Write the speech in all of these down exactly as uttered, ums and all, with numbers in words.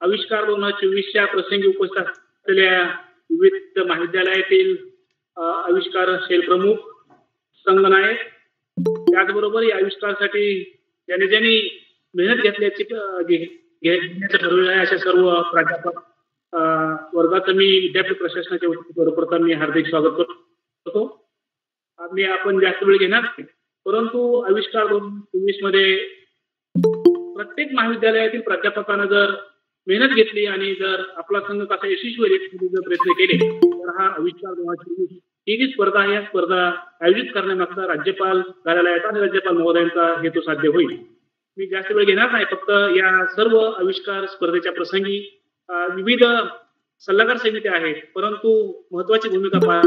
आविष्कार दोन हजार चोवीसच्या प्रसंगी उपस्थित असलेल्या विविध महाविद्यालयातील आविष्कार सेल प्रमुख, संगनायक, त्याचबरोबर या आविष्कारासाठी ज्यांनी ज्यांनी मेहनत घेतल्याची घेण्याचं ठरवलं आहे अशा सर्व प्राध्यापक वर्गाचं मी विद्यापीठ प्रशासनाच्या वतीने सर्वप्रथम मी हार्दिक स्वागत करतो. मी आपण जास्त वेळ घेणार नाही, परंतु आविष्कार दोन हजार चोवीस मध्ये प्रत्येक महाविद्यालयातील प्राध्यापकांना जर मेहनत घेतली आणि जर आपला संघ कसा यशस्वी जर प्रयत्न केले तर हा आविष्कार दोन हजार चोवीस ही जी स्पर्धा आहे या स्पर्धा आयोजित करण्यामागचा राज्यपाल कार्यालयाचा आणि राज्यपाल महोदयांचा हेतू साध्य होईल. मी जास्त वेळ घेणार नाही, फक्त या सर्व आविष्कार स्पर्धेच्या प्रसंगी विविध सल्लागार समिती आहेत, परंतु महत्वाची भूमिका पार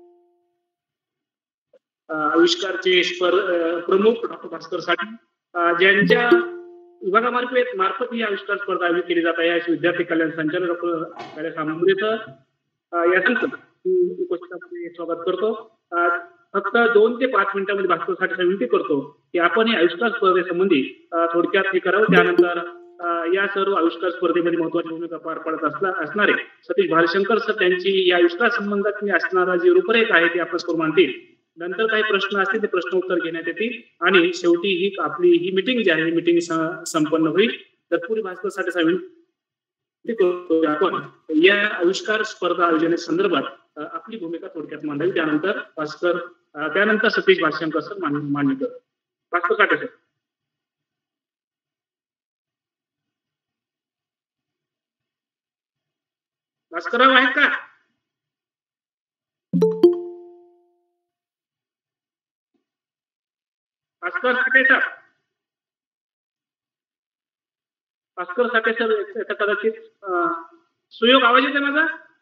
आविष्कारचे प्रमुख डॉक्टर भास्कर साठे ज्यांच्या विभागामार्फत मार्फत ही आविष्कार स्पर्धा आयोजित केली जात आहे असे विद्यार्थी कल्याण संचालक डॉक्टर सामंत या उपस्थित स्वागत करतो. फक्त दोन ते पाच मिनिटांमध्ये भास्करसाठी विनंती करतो की आपण या आविष्कार स्पर्धेसंबंधी थोडक्यात हे करावं. त्यानंतर या सर्व आविष्कार स्पर्धेमध्ये महत्वाची भूमिका पार पाडत असला असणारे सतीश भालशंकर सर त्यांची या आविष्कार संबंधात असणारा जी रूपरेख आहे ती आपण करून मांडतील. नंतर काही प्रश्न असतील ते प्रश्न उत्तर घेण्यात येतील आणि शेवटी ही आपली ही मीटिंग जी आहे ही मीटिंग संपन्न होईल. तत्पूर्वी भास्करसाठी विनंती करतो आपण या आविष्कार स्पर्धा आयोजनेसंदर्भात आपली भूमिका थोडक्यात मांडावी. त्यानंतर भास्कर त्यानंतर सतीश भालशंकर सर मान्य कर. भास्कर साठे सर. भास्करराव आहेत का? भास्कर साठे सर. भास्कर साठे सर कदाचित सुयोग आवाज येते माझा?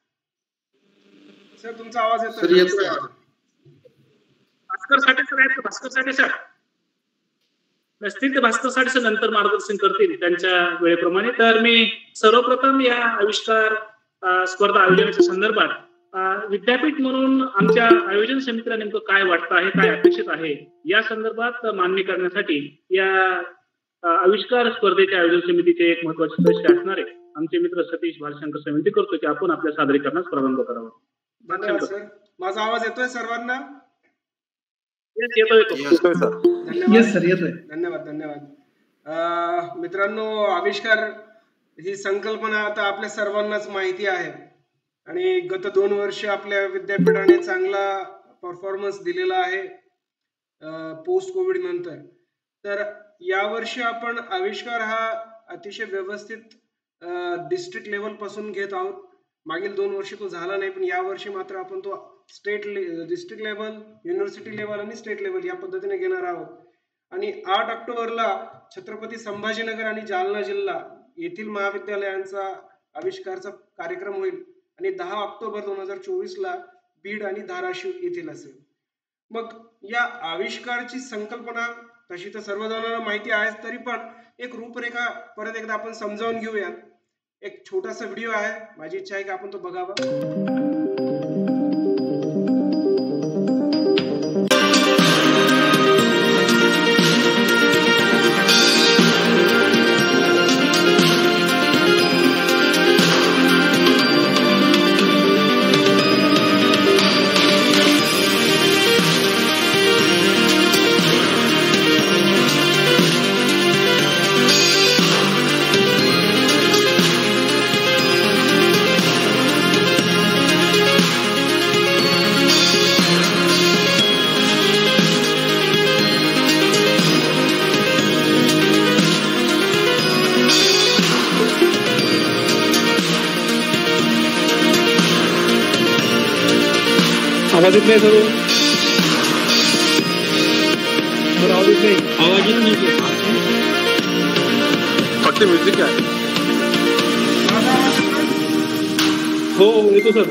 सर तुमचा आवाज येतो. भास्कर साठे सर आहेत. भास्कर साठे सर नसतील तर भास्कर साठे सर नंतर मार्गदर्शन करतील त्यांच्या वेळेप्रमाणे. तर मी सर्वप्रथम या आविष्कार स्पर्धा आयोजनाच्या संदर्भात विद्यापीठ म्हणून आमच्या आयोजन समितीला नेमकं काय वाटतं आहे, काय अपेक्षित आहे या संदर्भात मांडणी करण्यासाठी या आविष्कार स्पर्धेच्या आयोजन समितीचे एक महत्वाचे सदस्य असणारे आमचे मित्र सतीश भालशंकर सर विनंती करतो की आपण आपल्या सादरीकरणास प्रारंभ करावा. धन्यवाद सर. माझा आवाज येतोय सर्वांना? येतो येतो धन्यवाद धन्यवाद. मित्रांनो, आविष्कार ही संकल्पना आता आपल्या सर्वांनाच माहिती आहे आणि गत दोन वर्ष आपल्या विद्यापीठाने चांगला परफॉर्मन्स दिलेला आहे पोस्ट कोविड नंतर. तर यावर्षी आपण आविष्कार हा अतिशय व्यवस्थित डिस्ट्रिक्ट लेवल पासून घेत आहोत. मागील दोन वर्ष तो झाला नाही, पण या वर्षी मात्र आपण तो state district level, university level आणि स्टेट लेवल या पद्धतीने घेणार आहोत. आणि आठ ऑक्टोबरला छत्रपती संभाजीनगर आणि जालना जिल्हा येथील महाविद्यालयांचा आविष्कारचा कार्यक्रम होईल आणि दहा ऑक्टोबर दोन हजार चोवीस ला बीड आणि धाराशिव येथील असेल. मग या आविष्कारची संकल्पना तशी तर सर्वजणांना माहिती आहे, तरी पण एक रूपरेखा परत एकदा आपण समजावून घेऊया. एक छोटासा व्हिडिओ आहे, माझी इच्छा आहे की आपण तो बघावा. आवाज येत नाही सर. आवाज येत नाही. आवाज येत नाही. फक्त म्युझिक आहे. हो हो येतो सर.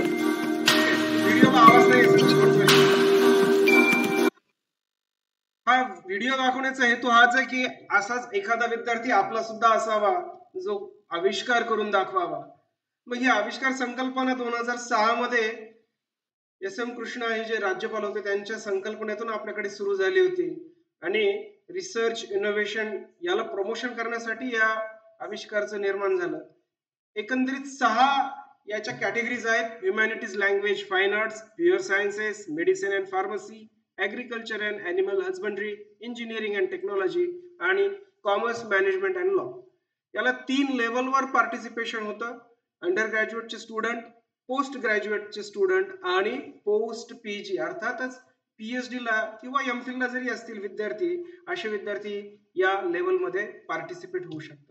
हा व्हिडिओ दाखवण्याचा हेतू हाच आहे की असाच एखादा विद्यार्थी आपला सुद्धा असावा जो आविष्कार करून दाखवावा. मग ही आविष्कार संकल्पना दोन हजार सहा मध्ये एस एम कृष्णा हे जे राज्यपाल होते त्यांच्या संकल्पनेतून आपल्याकडे सुरू झाली होती आणि रिसर्च इनोव्हेशन याला प्रमोशन करण्यासाठी या आविष्कारचं निर्माण झालं. एकंदरीत सहा याच्या कॅटेगरीज आहेत. Humanities, language, fine arts, pure sciences, medicine and pharmacy, agriculture and animal husbandry, engineering and technology आणि कॉमर्स, मॅनेजमेंट अँड लॉ. याला तीन लेवलवर पार्टिसिपेशन होतं. अंडर ग्रॅज्युएटचे स्टुडंट, पोस्ट ग्रॅज्युएटचे स्टुडंट आणि पोस्ट पीजी अर्थातच पीएचडी ला किंवा एम फिल ला जरी असतील विद्यार्थी, असे विद्यार्थी या लेवलमध्ये पार्टिसिपेट होऊ शकतात.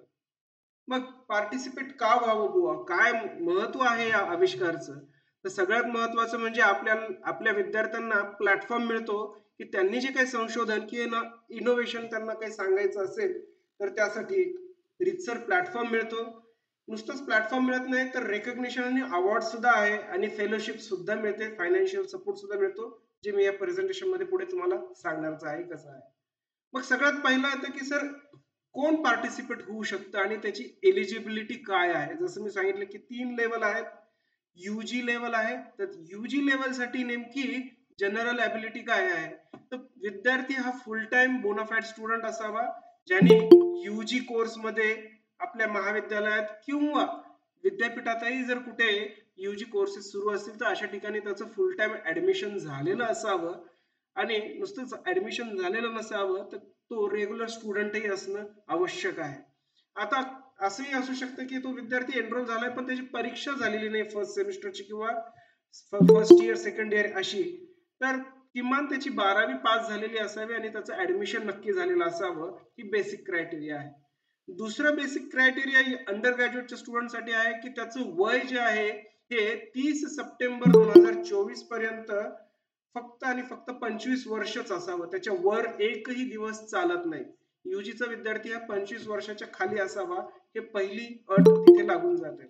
मग पार्टिसिपेट का व्हावं बुवा, काय महत्व आहे या आविष्कारचं? तर सगळ्यात महत्वाचं म्हणजे आपल्या आपल्या विद्यार्थ्यांना प्लॅटफॉर्म मिळतो की त्यांनी जे काही संशोधन किंवा इनोव्हेशन त्यांना काही सांगायचं असेल तर त्यासाठी रितसर प्लॅटफॉर्म मिळतो. नुसतंच प्लॅटफॉर्म मिळत नाही तर रेकग्निशन आणि अवॉर्ड सुद्धा आहे आणि फेलोशिप सुद्धा मिळते, फायनान्शियल सपोर्ट सुद्धा मिळतो, जे मी या प्रेझेंटेशन मध्ये पुढे तुम्हाला सांगणारच आहे कसं आहे. मग सगळ्यात पहिलं येतं की सर कोण पार्टिसिपेट होऊ शकतं आणि त्याची एलिजिबिलिटी काय आहे. जसं मी सांगितलं की तीन लेवल आहेत. युजी लेवल आहे, तर युजी लेवल साठी नेमकी जनरल ॲबिलिटी काय आहे, तर विद्यार्थी हा फुल टाइम बोनाफाईड स्टुडंट असावा ज्याने युजी कोर्स मध्ये आपल्या महाविद्यालयात किंवा विद्यापीठातही जर कुठे युजी कोर्सेस सुरू असतील तर अशा ठिकाणी त्याचं फुल टाइम ऍडमिशन झालेलं असावं आणि नुसतंच ऍडमिशन झालेलं नसावं तर तो रेग्युलर स्टुडंटही असणं आवश्यक आहे. आता असंही असू शकतं की तो विद्यार्थी एनरोल झालाय पण त्याची परीक्षा झालेली नाही फर्स्ट सेमिस्टरची किंवा फर्स्ट इयर सेकंड इयर अशी, तर किमान त्याची बारावी पास झालेली असावी आणि त्याचं ऍडमिशन नक्की झालेलं असावं, ही बेसिक क्रायटेरिया आहे. दुसरं बेसिक क्रायटेरिया अंडर ग्रॅज्युएटच्या स्टुडंटसाठी आहे की त्याचं वय जे आहे हे तीस सप्टेंबर दोन हजार चोवीस पर्यंत फक्त आणि फक्त पंचवीस वर्षच असावं, त्याच्या वर एकही दिवस चालत नाही. युजीचा विद्यार्थी हा पंचवीस वर्षाच्या खाली असावा, हे पहिली अट तिथे लागून जाते.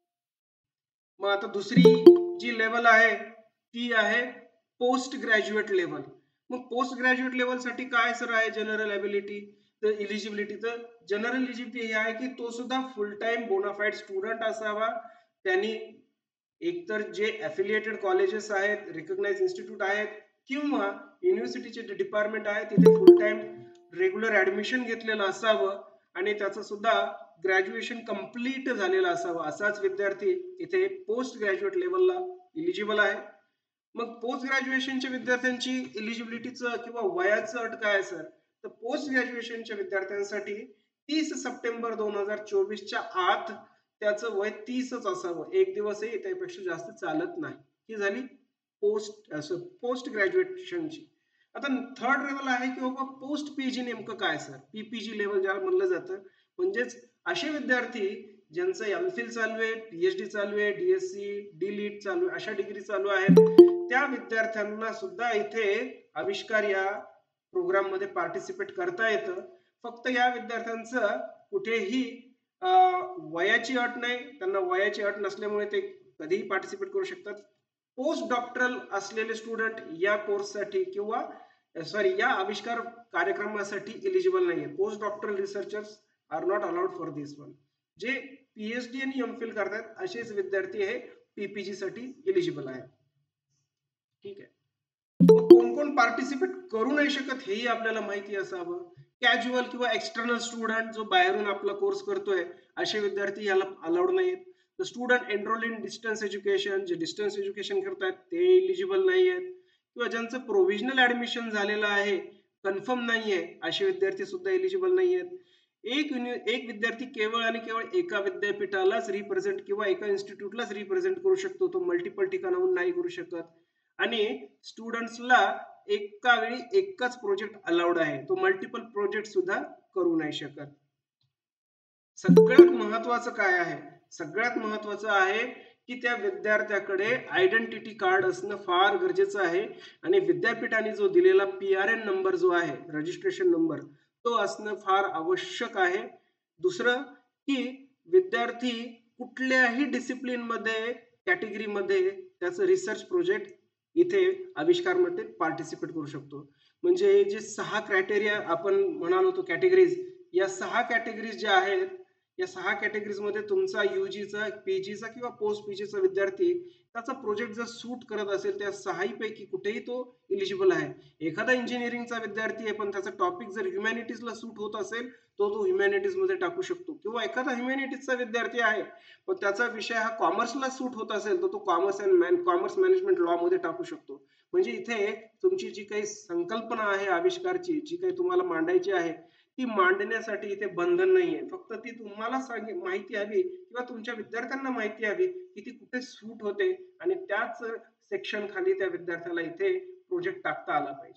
मग आता दुसरी जी लेवल आहे ती आहे पोस्ट ग्रॅज्युएट लेवल. मग पोस्ट ग्रॅज्युएट लेवल साठी काय सर आहे जनरल ॲबिलिटी, तर इलिजिबिलिटी, तर जनरल इलिजिबिलिटी हे आहे की तो सुद्धा फुल टाइम बोनाफाईड स्टुडंट असावा. त्यांनी एकतर जे अफिलिएटेड कॉलेजेस आहेत, रिकग्नाइज इन्स्टिट्यूट आहेत किंवा युनिव्हर्सिटीचे जे डिपार्टमेंट आहे तिथे फुल टाइम रेग्युलर ऍडमिशन घेतलेलं असावं आणि त्याचं सुद्धा ग्रॅज्युएशन कंप्लीट झालेलं असावं, असाच विद्यार्थी इथे पोस्ट ग्रॅज्युएट लेवलला इलिजिबल आहे. मग पोस्ट ग्रॅज्युएशनच्या विद्यार्थ्यांची इलिजिबिलिटीचं किंवा वयाचं अट काय सर, तर पोस्ट ग्रॅज्युएशनच्या विद्यार्थ्यांसाठी तीस सप्टेंबर दोन हजार चोवीसच्या आत त्याचं वय तीसच असावं, एक दिवसही त्यापेक्षा जास्त चालत नाही. ही झाली पोस्ट पोस्ट ग्रॅज्युएशनची. आता थर्ड लेवल आहे की बाबा पोस्ट पीजी नेमकं काय सर, पीपीजी लेवल ज्याला म्हणलं जातं, म्हणजेच असे विद्यार्थी ज्यांचं एम फिल चालू आहे, पीएचडी चालू आहे, डीएससी डी लीट चालू आहे, अशा डिग्री चालू आहेत, त्या विद्यार्थ्यांना सुद्धा इथे आविष्कार या प्रोग्राम मध्ये पार्टिसिपेट करता येतं. फक्त या विद्यार्थ्यांचं कुठेही वयाची अट नाही, त्यांना वयाची अट नसल्यामुळे ते कधीही पार्टिसिपेट करू शकतात. पोस्ट डॉक्टरल असलेले स्टुडंट या कोर्ससाठी किंवा सॉरी या आविष्कार कार्यक्रमासाठी एलिजिबल नाहीये. Post doctoral researchers are not allowed for this one. जे पीएचडी आणि एमफिल करतात असेच विद्यार्थी हे पीपीजी साठी एलिजिबल आहे. ठीक आहे. कोण कोण पार्टिसिपेट करू नाही शकत हेही आपल्याला माहिती असावं. कॅज्युअल किंवा एक्सटर्नल स्टुडंट जो बाहेरून आपला कोर्स करतोय असे विद्यार्थी याला अलाउड नाहीत. तर student enrol in distance education, जे डिस्टन्स एज्युकेशन करतात ते एलिजिबल नाही आहेत किंवा ज्यांचं प्रोव्हिजनल ऍडमिशन झालेलं आहे, कन्फर्म नाहीये, असे विद्यार्थी सुद्धा एलिजिबल नाही आहेत. एक एक विद्यार्थी केवळ आणि केवळ एका विद्यापीठालाच रिप्रेझेंट किंवा एका इन्स्टिट्यूटलाच रिप्रेझेंट करू शकतो, तो मल्टिपल ठिकाणाहून नाही करू शकत. आणि स्टुडंट्सला एका वेळी एकच प्रोजेक्ट अलाउड आहे, तो मल्टिपल प्रोजेक्ट सुद्धा करू नाही शकत. सगळ्यात महत्वाचं काय आहे, सगळ्यात महत्वाचं आहे की त्या विद्यार्थ्याकडे आयडेंटिटी कार्ड असणं फार गरजेचं आहे आणि विद्यापीठाने जो दिलेला पी आर एन नंबर जो आहे, रजिस्ट्रेशन नंबर, तो असणं फार आवश्यक आहे. दुसरं की विद्यार्थी कुठल्याही डिसिप्लिन मध्ये कॅटेगरी मध्ये त्याचं रिसर्च प्रोजेक्ट इथे आविष्कार मध्ये पार्टिसिपेट करू शकतो. म्हणजे जे सहा क्रायटेरिया आपण म्हणालो होतो कॅटेगरीज, या सहा कॅटेगरीज ज्या आहेत या सहा कॅटेगरीज मध्ये तुमचा युजीचा, पीजीचा किंवा पोस्ट पीजीचा विद्यार्थी त्याचा प्रोजेक्ट जर सूट करत असेल त्या सहाही पैकी कुठेही तो इलिजिबल आहे. एखादा इंजिनिअरिंगचा विद्यार्थी आहे पण त्याचा टॉपिक जर ह्युमॅनिटीजला सूट होत असेल तो तो ह्युमॅनिटीज मध्ये टाकू शकतो, किंवा एखादा ह्युमॅनिटीजचा विद्यार्थी आहे पण त्याचा विषय हा कॉमर्सला सूट होत असेल तर तो commerce and commerce management law मध्ये टाकू शकतो. म्हणजे इथे तुमची जी काही संकल्पना आहे आविष्कारची, जी काही तुम्हाला मांडायची आहे ती मांडण्यासाठी इथे बंधन नाहीये. फक्त ती तुम्हाला सांग माहिती हवी किंवा तुमच्या विद्यार्थ्यांना माहिती हवी की ती कुठे सूट होते आणि त्याच सेक्शन खाली त्या विद्यार्थ्याला इथे प्रोजेक्ट टाकता आला पाहिजे.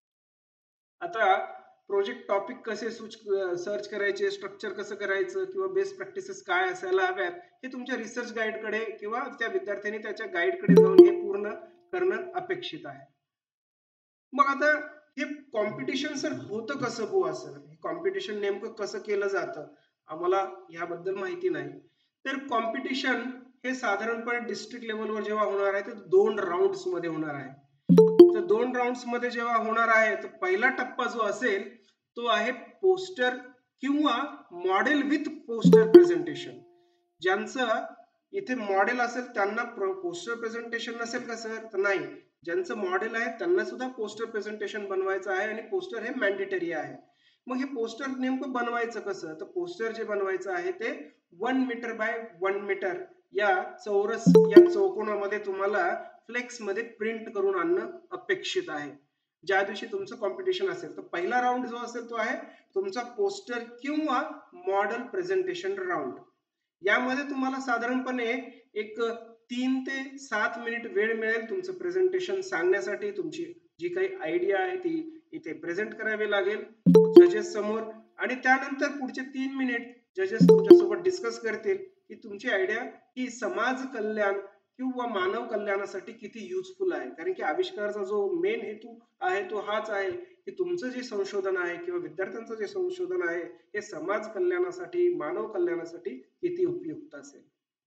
आता प्रोजेक्ट टॉपिक कसे सर्च करायचे, स्ट्रक्चर कसं करायचं किंवा बेस्ट प्रॅक्टिसेस काय असायला हव्यात हे तुमच्या रिसर्च गाईडकडे किंवा त्या विद्यार्थ्यांनी त्याच्या गाईडकडे जाऊन हे पूर्ण करणं अपेक्षित आहे. मग आता हे कॉम्पिटिशन सर होतं कसं बुवा, असं हे कॉम्पिटिशन नेमकं कसं केलं जातं आम्हाला याबद्दल माहिती नाही. तर कॉम्पिटिशन हे साधारणपणे डिस्ट्रिक्ट लेवलवर जेव्हा होणार आहे तर दोन राऊंड्स मध्ये होणार आहे. तर दोन राऊंड्स मध्ये जेव्हा होणार आहे तर पहिला टप्पा जो असेल तो आहे पोस्टर किंवा मॉडेल विथ पोस्टर प्रेझेंटेशन. ज्यांचं इथे मॉडेल असेल त्यांना पोस्टर प्रेझेंटेशन नसेल का सर? तर नाही, ज्यांचं मॉडेल आहे त्यांना सुद्धा पोस्टर प्रेझेंटेशन बनवायचं आहे आणि पोस्टर हे मॅन्डेटरी आहे. मग हे पोस्टर नेमकं बनवायचं कसं? तर पोस्टर जे बनवायचं आहे ते one metre by one metre या चौरस या चौकोनामध्ये तुम्हाला फ्लेक्स मध्ये प्रिंट करून आणणं अपेक्षित आहे ज्या दिवशी तुमचं कॉम्पिटिशन असेल. तर पहिला राऊंड जो असेल तो आहे तुमचा पोस्टर किंवा मॉडेल प्रेझेंटेशन राऊंड. यामध्ये तुम्हाला साधारणपणे एक तीन ते सात मिनिट वेळ मिळेल तुमचं प्रेझेंटेशन सांगण्यासाठी. तुमची जी काही आयडिया आहे ती इथे प्रेझेंट करावी लागेल जजेस समोर आणि त्यानंतर पुढचे तीन मिनिट जजेस तुमच्यासोबत डिस्कस करतील की तुमची आयडिया ही समाज कल्याण किंवा मानव कल्याणासाठी किती युजफुल आहे. कारण की आविष्काराचा जो मेन हेतू आहे तो हाच आहे की तुमचं जे संशोधन आहे किंवा विद्यार्थ्यांचं जे संशोधन आहे हे समाज कल्याणासाठी, मानव कल्याणासाठी किती उपयुक्त असेल.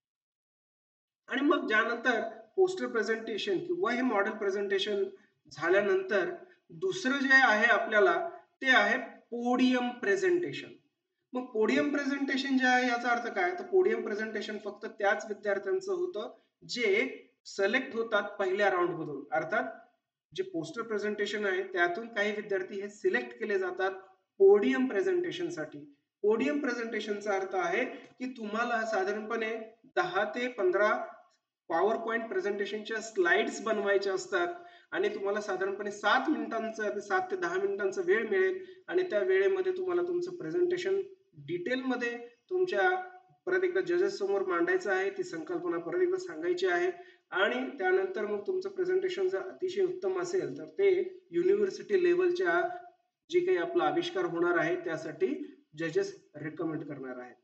आणि मग ज्यानंतर पोस्टर प्रेझेंटेशन किंवा हे मॉडेल प्रेझेंटेशन झाल्यानंतर दुसरं जे आहे आपल्याला ते आहे पोडियम प्रेझेंटेशन. मग पोडियम प्रेझेंटेशन जे आहे याचा अर्थ काय? तर पोडियम प्रेझेंटेशन फक्त त्याच विद्यार्थ्यांचं होतं जे सिलेक्ट होतात पहिल्या राऊंड मधून. अर्थात जे पोस्टर प्रेझेंटेशन आहे त्यातून काही विद्यार्थी हे सिलेक्ट केले जातात पोडियम प्रेझेंटेशन साठी. पोडियम प्रेझेंटेशनचा अर्थ आहे की तुम्हाला साधारणपणे दहा ते पंधरा पॉवर पॉइंट प्रेझेंटेशनच्या स्लाइड्स बनवायच्या असतात आणि तुम्हाला साधारणपणे सात मिनिटांचा सात ते दहा मिनिटांचा वेळ मिळेल आणि त्या वेळेमध्ये तुम्हाला तुमचं प्रेझेंटेशन डिटेलमध्ये तुमच्या परत एकदा जजेस समोर मांडायचं आहे. ती संकल्पना परत एकदा सांगायची आहे आणि त्यानंतर मग तुमचं प्रेझेंटेशन जर अतिशय उत्तम असेल तर ते युनिव्हर्सिटी लेवलच्या जे काही आपला आविष्कार होणार आहे त्यासाठी जजेस रेकमेंड करणार आहेत.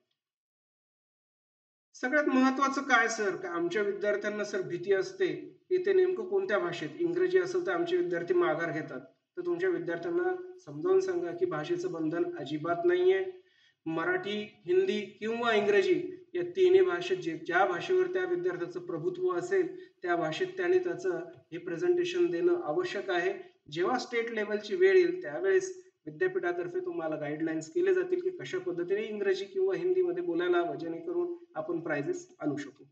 सगळ्यात महत्वाचं काय सर? का आमच्या विद्यार्थ्यांना सर भीती असते की ते नेमकं कोणत्या भाषेत, इंग्रजी असेल तर आमचे विद्यार्थी माघार घेतात. तर तुमच्या विद्यार्थ्यांना समजावून सांगा की भाषेचं बंधन अजिबात नाहीये. मराठी, हिंदी किंवा इंग्रजी या तिन्ही भाषेत जे ज्या भाषेवर त्या विद्यार्थ्याचं प्रभुत्व असेल त्या भाषेत त्याने त्याचं हे प्रेझेंटेशन देणं आवश्यक आहे. जेव्हा स्टेट लेवलची वेळ येईल त्यावेळेस विद्यापीठातर्फे तुम्हाला गाईडलाईन्स केले जातील की कशा पद्धतीने इंग्रजी किंवा हिंदीमध्ये बोलायला हवं जेणेकरून आपण प्राइजेस आणू शकू.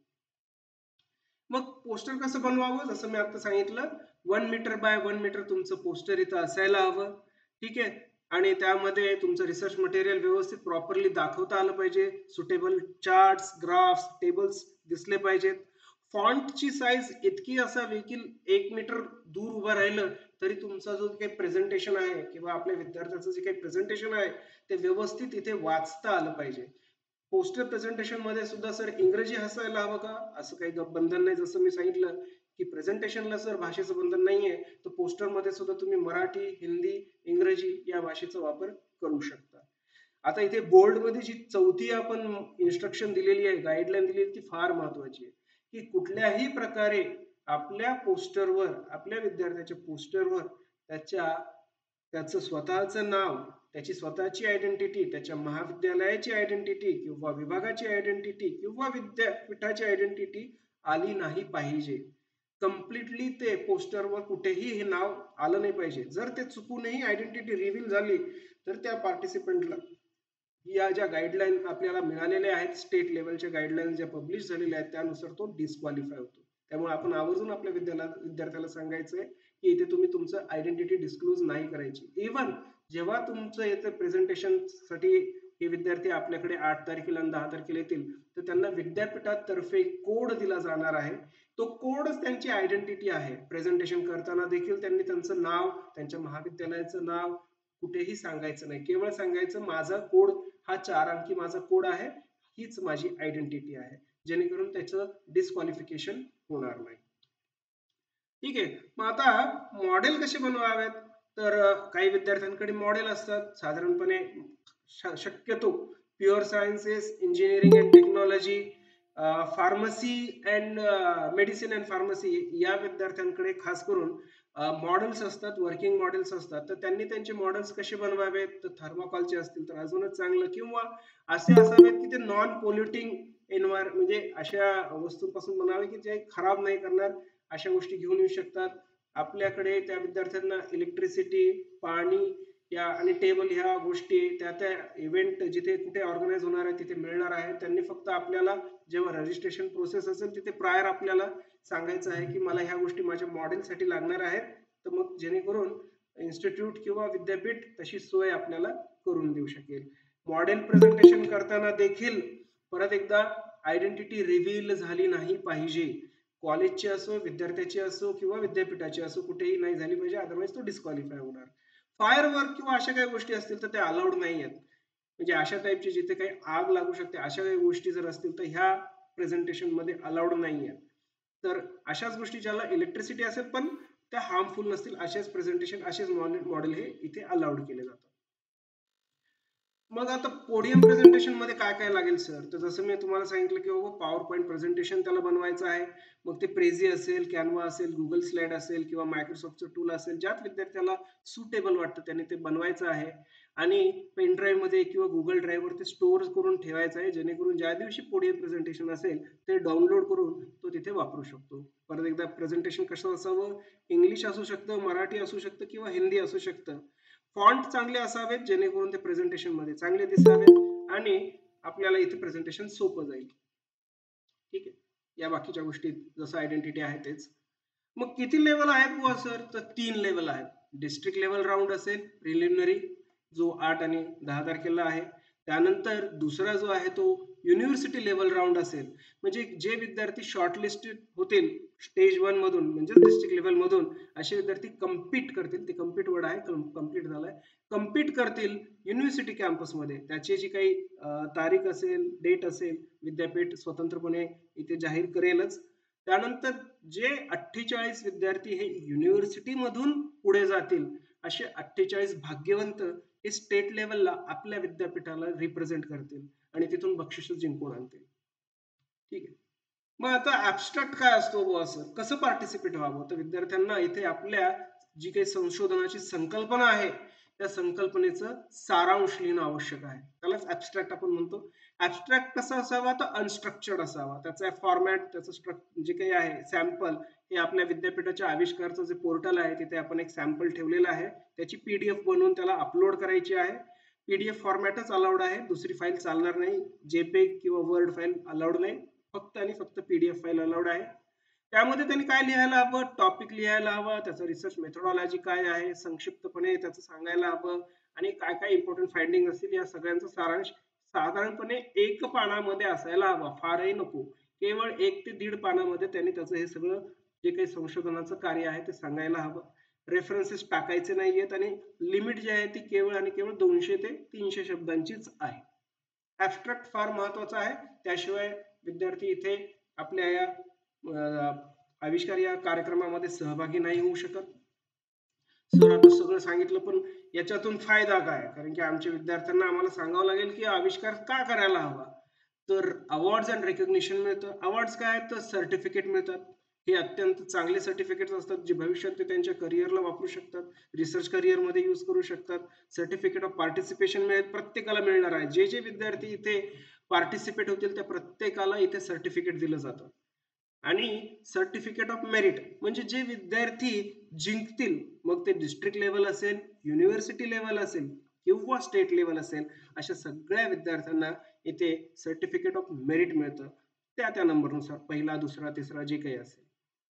मग पोस्टर कसं बनवावं? जसं मी आता सांगितलं one metre by one metre तुमचं पोस्टर इथं असायला हवं. ठीक आहे. आणि त्यामध्ये तुमचं रिसर्च मटेरियल व्यवस्थित प्रॉपरली दाखवता आलं पाहिजे. सुटेबल चार्ट्स, ग्राफ्स, टेबल्स दिसले पाहिजेत. फॉन्टची साईज इतकी असावी की एक मीटर दूर उभं राहिलं तरी तुमचा जो काही प्रेझेंटेशन आहे किंवा आपल्या विद्यार्थ्याचं जे काही प्रेझेंटेशन आहे ते व्यवस्थित इथे वाचता आलं पाहिजे. पोस्टर प्रेझेंटेशन मध्ये सुद्धा सर इंग्रजी असायला हवं का? असं काही बंधन नाही. जसं मी सांगितलं की प्रेझेंटेशनला सर भाषेचं बंधन नाहीये तर पोस्टर मध्ये सुद्धा तुम्ही मराठी, हिंदी, इंग्रजी या भाषेचा वापर करू शकता. आता इथे बोर्ड मध्ये जी चौथी आपण इन्स्ट्रक्शन दिलेली आहे, गाईडलाईन दिलेली ती फार महत्वाची आहे की कुठल्याही प्रकारे आपल्या पोस्टरवर, आपल्या विद्यार्थ्याच्या पोस्टरवर त्याच्या त्याचं स्वतःचं नाव, त्याची स्वतःची आयडेंटिटी, त्याच्या महाविद्यालयाची आयडेंटिटी किंवा विभागाची आयडेंटिटी किंवा विद्यापीठाची आयडेंटिटी आली नाही पाहिजे. कम्प्लिटली ते पोस्टरवर कुठेही हे नाव आलं नाही पाहिजे. जर ते चुकूनही आयडेंटिटी रिव्हील झाली तर त्या पार्टिसिपंटला या ज्या गाईडलाईन आपल्याला मिळालेल्या आहेत, स्टेट लेवलच्या गाईडलाईन ज्या पब्लिश झालेल्या आहेत, त्यानुसार तो डिस्क्वालिफाय होतो. त्यामुळे आपण आवर्जून आपल्या विद्यार्थ्याला विद्यार्थ्याला सांगायचंय की इथे तुम्ही तुमचं आयडेंटिटी डिस्क्लोज नाही करायची. इव्हन जेव्हा तुमचं येतं प्रेझेंटेशन साठी हे विद्यार्थी आपल्याकडे आठ तारखेला आणि दहा तारखेला येतील, तर त्यांना विद्यापीठातर्फे कोड दिला जाणार आहे. तो कोडच त्यांची आयडेंटिटी आहे. प्रेझेंटेशन करताना देखील त्यांनी त्यांचं नाव, त्यांच्या महाविद्यालयाचं नाव कुठेही सांगायचं नाही. केवळ सांगायचं माझा कोड हा चार अंकी माझा कोड आहे, हीच माझी आयडेंटिटी आहे, जेणेकरून त्याचं डिस्क्वालिफिकेशन होणार नाही. ठीक आहे. मग आता मॉडेल कसे बनवावेत, तर काही विद्यार्थ्यांकडे मॉडेल असतात. साधारणपणे शक्यतो pure sciences, engineering and technology, pharmacy and medicine and pharmacy या विद्यार्थ्यांकडे खास करून मॉडेल्स असतात, वर्किंग मॉडेल्स असतात. तर त्यांनी त्यांचे मॉडेल्स कसे बनवावेत, तर थर्माकोलचे असतील तर अजूनच चांगलं, किंवा असे असावेत की ते नॉन पोल्युटिंग एन्व्हायरमेंट, म्हणजे अशा वस्तूंपासून बनावे की जे खराब नाही करणार, अशा गोष्टी घेऊन येऊ शकतात. आपल्याकडे त्या विद्यार्थ्यांना इलेक्ट्रिसिटी, पाणी या आणि टेबल ह्या गोष्टी त्या त्या इव्हेंट जिथे कुठे ऑर्गनाइज होणार आहे तिथे मिळणार आहे. त्यांनी फक्त आपल्याला जेव्हा रजिस्ट्रेशन प्रोसेस असेल तिथे प्रायर आपल्याला सांगायचं आहे की मला ह्या गोष्टी माझ्या मॉडेलसाठी लागणार आहेत. तर मग जेणेकरून इन्स्टिट्यूट किंवा विद्यापीठ तशी सोय आपल्याला करून देऊ शकेल. मॉडेल प्रेझेंटेशन करताना देखील परत एकदा आयडेंटिटी रिव्हील झाली नाही पाहिजे. कॉलेजची असो, विद्यार्थ्याची असो किंवा विद्यापीठाची असो, कुठेही नाही झाली पाहिजे, अदरवाईज तो डिस्क्वालिफाय होणार. फायर वर्क किंवा अशा काही गोष्टी असतील तर त्या अलाउड नाही आहेत. म्हणजे अशा टाईपची जिथे काही आग लागू शकते अशा काही गोष्टी जर असतील तर ह्या प्रेझेंटेशन मध्ये अलाउड नाही आहेत. तर अशाच गोष्टी ज्याला इलेक्ट्रिसिटी असेल पण त्या हार्मफुल नसतील असेच प्रेझेंटेशन, असेच मॉडेल हे इथे अलाउड केले जातात. मग आता पोडियम प्रेझेंटेशन मध्ये काय काय लागेल सर, तर जसं मी तुम्हाला सांगितलं की बाबा पॉवर पॉईंट प्रेझेंटेशन त्याला बनवायचं आहे. मग ते प्रेझी असेल, कॅनवा असेल, गुगल स्लाइड असेल किंवा मायक्रोसॉफ्टचं टूल असेल, ज्यात विद्यार्थ्याला सुटेबल वाटतं त्याने ते बनवायचं आहे. आणि पेन ड्राईव्ह मध्ये किंवा गुगल ड्राईव्हवर ते स्टोअर करून ठेवायचं आहे, जेणेकरून ज्या दिवशी पोडियम प्रेझेंटेशन असेल ते डाउनलोड करून तो तिथे वापरू शकतो. परत एकदा प्रेझेंटेशन कसं असावं, इंग्लिश असू शकतं, मराठी असू शकतं किंवा हिंदी असू शकतं. फॉन्ट चांगले असावेत जेणेकरून ते प्रेझेंटेशन मध्ये चांगले दिसावेत आणि आपल्याला इथे प्रेझेंटेशन सोपं जाईल. ठीक आहे. या बाकीच्या गोष्टी जसं आयडेंटिटी आहे तेच. मग किती लेवल आहेत बुवा सर, तर तीन लेवल आहेत. डिस्ट्रिक्ट लेवल राऊंड असेल प्रिलिमिनरी, जो आठ आणि दहा तारखेला आहे. त्यानंतर दुसरा जो आहे तो युनिव्हर्सिटी लेवल राऊंड असेल, म्हणजे जे विद्यार्थी शॉर्टलिस्टेड होतील स्टेज वन मधून म्हणजे डिस्ट्रिक्ट लेवल मधून, असे विद्यार्थी कम्पीट करतील. ते कम्पीट वर्ड आहे, कम्प्लीट झालाय, कम्पीट करतील युनिव्हर्सिटी कॅम्पसमध्ये. त्याची जी काही तारीख असेल, डेट असेल, विद्यापीठ स्वतंत्रपणे इथे जाहीर करेलच. त्यानंतर जे अठ्ठेचाळीस विद्यार्थी हे युनिव्हर्सिटी मधून पुढे जातील, असे अठ्ठेचाळीस भाग्यवंत हे स्टेट लेवलला आपल्या विद्यापीठाला रिप्रेझेंट करतील आणि तिथून बक्षीस जिंकून आणतील. ठीक आहे. मग आता ऍबस्ट्रॅक्ट काय असतो बुवा असं, कसं पार्टिसिपेट व्हावं, तर विद्यार्थ्यांना इथे आपल्या जी काही संशोधनाची संकल्पना आहे त्या संकल्पनेचं सारांश लिहिणं आवश्यक आहे. त्यालाच ऍबस्ट्रॅक्ट आपण म्हणतो. ऍबस्ट्रॅक्ट कसा असावा, तर अनस्ट्रक्चर्ड असावा. त्याचा फॉर्मॅट, त्याचं स्ट्रक्चर जे काही आहे, सॅम्पल हे आपल्या विद्यापीठाच्या आविष्कारचं जे पोर्टल आहे तिथे आपण एक सॅम्पल ठेवलेलं आहे. त्याची पीडीएफ बनवून त्याला अपलोड करायची आहे. पीडीएफ फॉर्मॅटच अलाउड आहे, दुसरी फाईल चालणार नाही. जेपेग किंवा वर्ड फाईल अलाउड नाही, फक्त आणि फक्त पीडीएफ फाईल अलाउड आहे. त्यामध्ये त्यांनी काय लिहायला हवं, टॉपिक लिहायला हवं, त्याचं रिसर्च मेथोडॉलॉजी काय आहे संक्षिप्तपणे त्याचं सांगायला हवं, आणि काय काय इम्पॉर्टंट फाइंडिंग असतील या सगळ्यांचा सारांश साधारणपणे एक पानामध्ये असायला हवा, फारही नको. केवळ एक ते दीड पानामध्ये त्यांनी त्याचं हे सगळं जे काही संशोधनाचं कार्य आहे ते सांगायला हवं. रेफरन्सेस टाकायचे नाहीयेत आणि लिमिट जी आहे ती केवळ आणि केवळ दोनशे ते तीनशे शब्दांचीच आहे. ऍबस्ट्रॅक्ट फार महत्वाचा आहे, त्याशिवाय विद्यार्थी इथे आपल्या या आविष्कार या कार्यक्रमामध्ये सहभागी नाही होऊ शकत. सर आता सगळं सांगितलं, पण याच्यातून फायदा काय, कारण की आमच्या विद्यार्थ्यांना आम्हाला सांगावं लागेल की आविष्कार का करायला हवा. तर अवॉर्ड्स अँड रेकग्निशन मिळतं. अवॉर्ड्स काय आहेत, तर सर्टिफिकेट मिळतात. हे अत्यंत चांगले सर्टिफिकेट्स असतात जे भविष्यात ते त्यांच्या करिअरला वापरू शकतात, रिसर्च करिअरमध्ये यूज करू शकतात. सर्टिफिकेट ऑफ पार्टिसिपेशन मिळेल, प्रत्येकाला मिळणार आहे. जे जे विद्यार्थी इथे पार्टिसिपेट होतील त्या प्रत्येकाला इथे सर्टिफिकेट दिलं जातं. आणि सर्टिफिकेट ऑफ मेरिट म्हणजे जे विद्यार्थी जिंकतील, मग ते डिस्ट्रिक्ट लेवल असेल, युनिव्हर्सिटी लेवल असेल किंवा स्टेट लेवल असेल, अशा सगळ्या विद्यार्थ्यांना इथे सर्टिफिकेट ऑफ मेरिट मिळतं त्या त्या नंबरनुसार, पहिला दुसरा तिसरा जे काही असेल.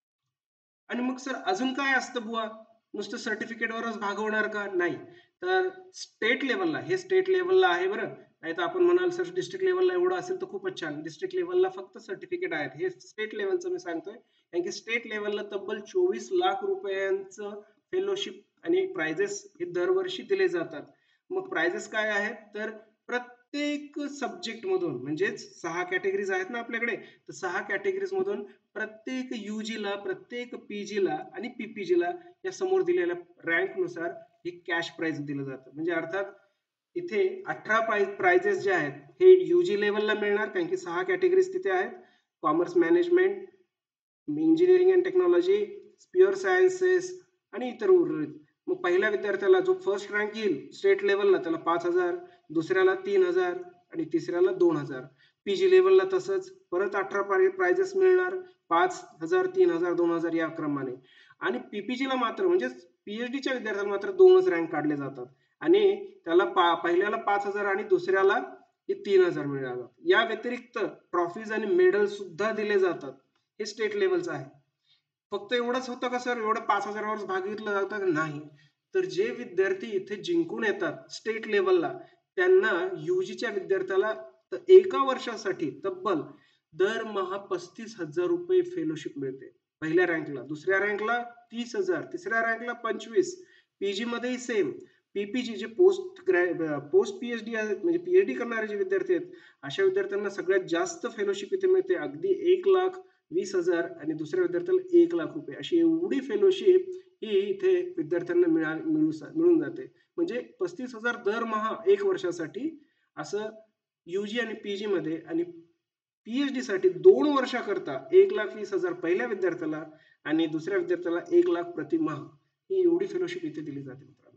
आणि मग सर अजून काय असतं बुवा, नुसतं सर्टिफिकेटवरच भागवणार का? नाही. तर स्टेट लेवलला, हे स्टेट लेवलला आहे बरं, नाही तर आपण म्हणाल सर डिस्ट्रिक्ट लेवलला एवढं असेल तर खूपच छान. डिस्ट्रिक्ट लेवलला फक्त सर्टिफिकेट आहेत, हे स्टेट लेवलचं मी सांगतोय. कारण की स्टेट लेवलला तब्बल चोवीस लाख रुपयांचं फेलोशिप आणि प्राइजेस हे दरवर्षी दिले जातात. मग प्राइजेस काय आहेत, तर प्रत्येक सब्जेक्ट मधून, म्हणजेच सहा कॅटेगरीज आहेत ना आपल्याकडे, तर सहा कॅटेगरीज मधून प्रत्येक युजीला, प्रत्येक पीजीला आणि पीपीजीला या समोर दिलेल्या रँक नुसार हे कॅश प्राइज दिलं जातं. म्हणजे अर्थात इथे अठरा प्राइजेस जे आहेत हे युजी लेवलला मिळणार, कारण की सहा कॅटेगरीज तिथे आहेत. Commerce management, engineering and technology, pure sciences आणि इतर उर्वरित. मग पहिल्या विद्यार्थ्याला जो फर्स्ट रँक येईल स्टेट लेवलला त्याला पाच हजार, दुसऱ्याला तीन हजार आणि तिसऱ्याला दोन हजार. पीजी लेवलला तसंच परत अठरा प्राइजेस मिळणार, पाच हजार, तीन हजार, दोन हजार या क्रमाने. आणि पीपीजीला मात्र म्हणजे पीएचडीच्या विद्यार्थ्याला मात्र दोनच रँक काढले जातात आणि त्याला पा पहिल्याला पाच हजार आणि दुसऱ्याला हे तीन हजार मिळालं. या व्यतिरिक्त ट्रॉफीज आणि मेडल सुद्धा दिले जातात. हे स्टेट लेवलचं आहे. फक्त एवढंच होतं का सर, एवढं पाच हजारावर भाग घेतला जातं? नाही. तर जे विद्यार्थी इथे जिंकून येतात स्टेट लेवलला, त्यांना युजीच्या विद्यार्थ्याला एका वर्षासाठी तब्बल दरमहा पस्तीस हजार रुपये फेलोशिप मिळते. पहिल्या रँकला, दुसऱ्या रँकला तीस हजार, तिसऱ्या रँकला पंचवीस. पीजी मध्येही सेम. पीपीजी जे पोस्ट पोस्ट पीएचडी आहेत, म्हणजे पीएचडी करणारे जे विद्यार्थी आहेत, अशा विद्यार्थ्यांना सगळ्यात जास्त फेलोशिप इथे मिळते, अगदी एक लाख वीस हजार आणि दुसऱ्या विद्यार्थ्याला एक लाख रुपये. अशी एवढी फेलोशिप ही इथे विद्यार्थ्यांना मिळा मिळून जाते. म्हणजे पस्तीस हजार दरमहा एक वर्षासाठी, असं युजी आणि पीजी मध्ये. आणि पीएचडी साठी दोन वर्षाकरता एक लाख वीस हजार पहिल्या विद्यार्थ्याला आणि दुसऱ्या विद्यार्थ्याला एक लाख प्रतिमाह, ही एवढी फेलोशिप इथे दिली जाते मित्रांनो.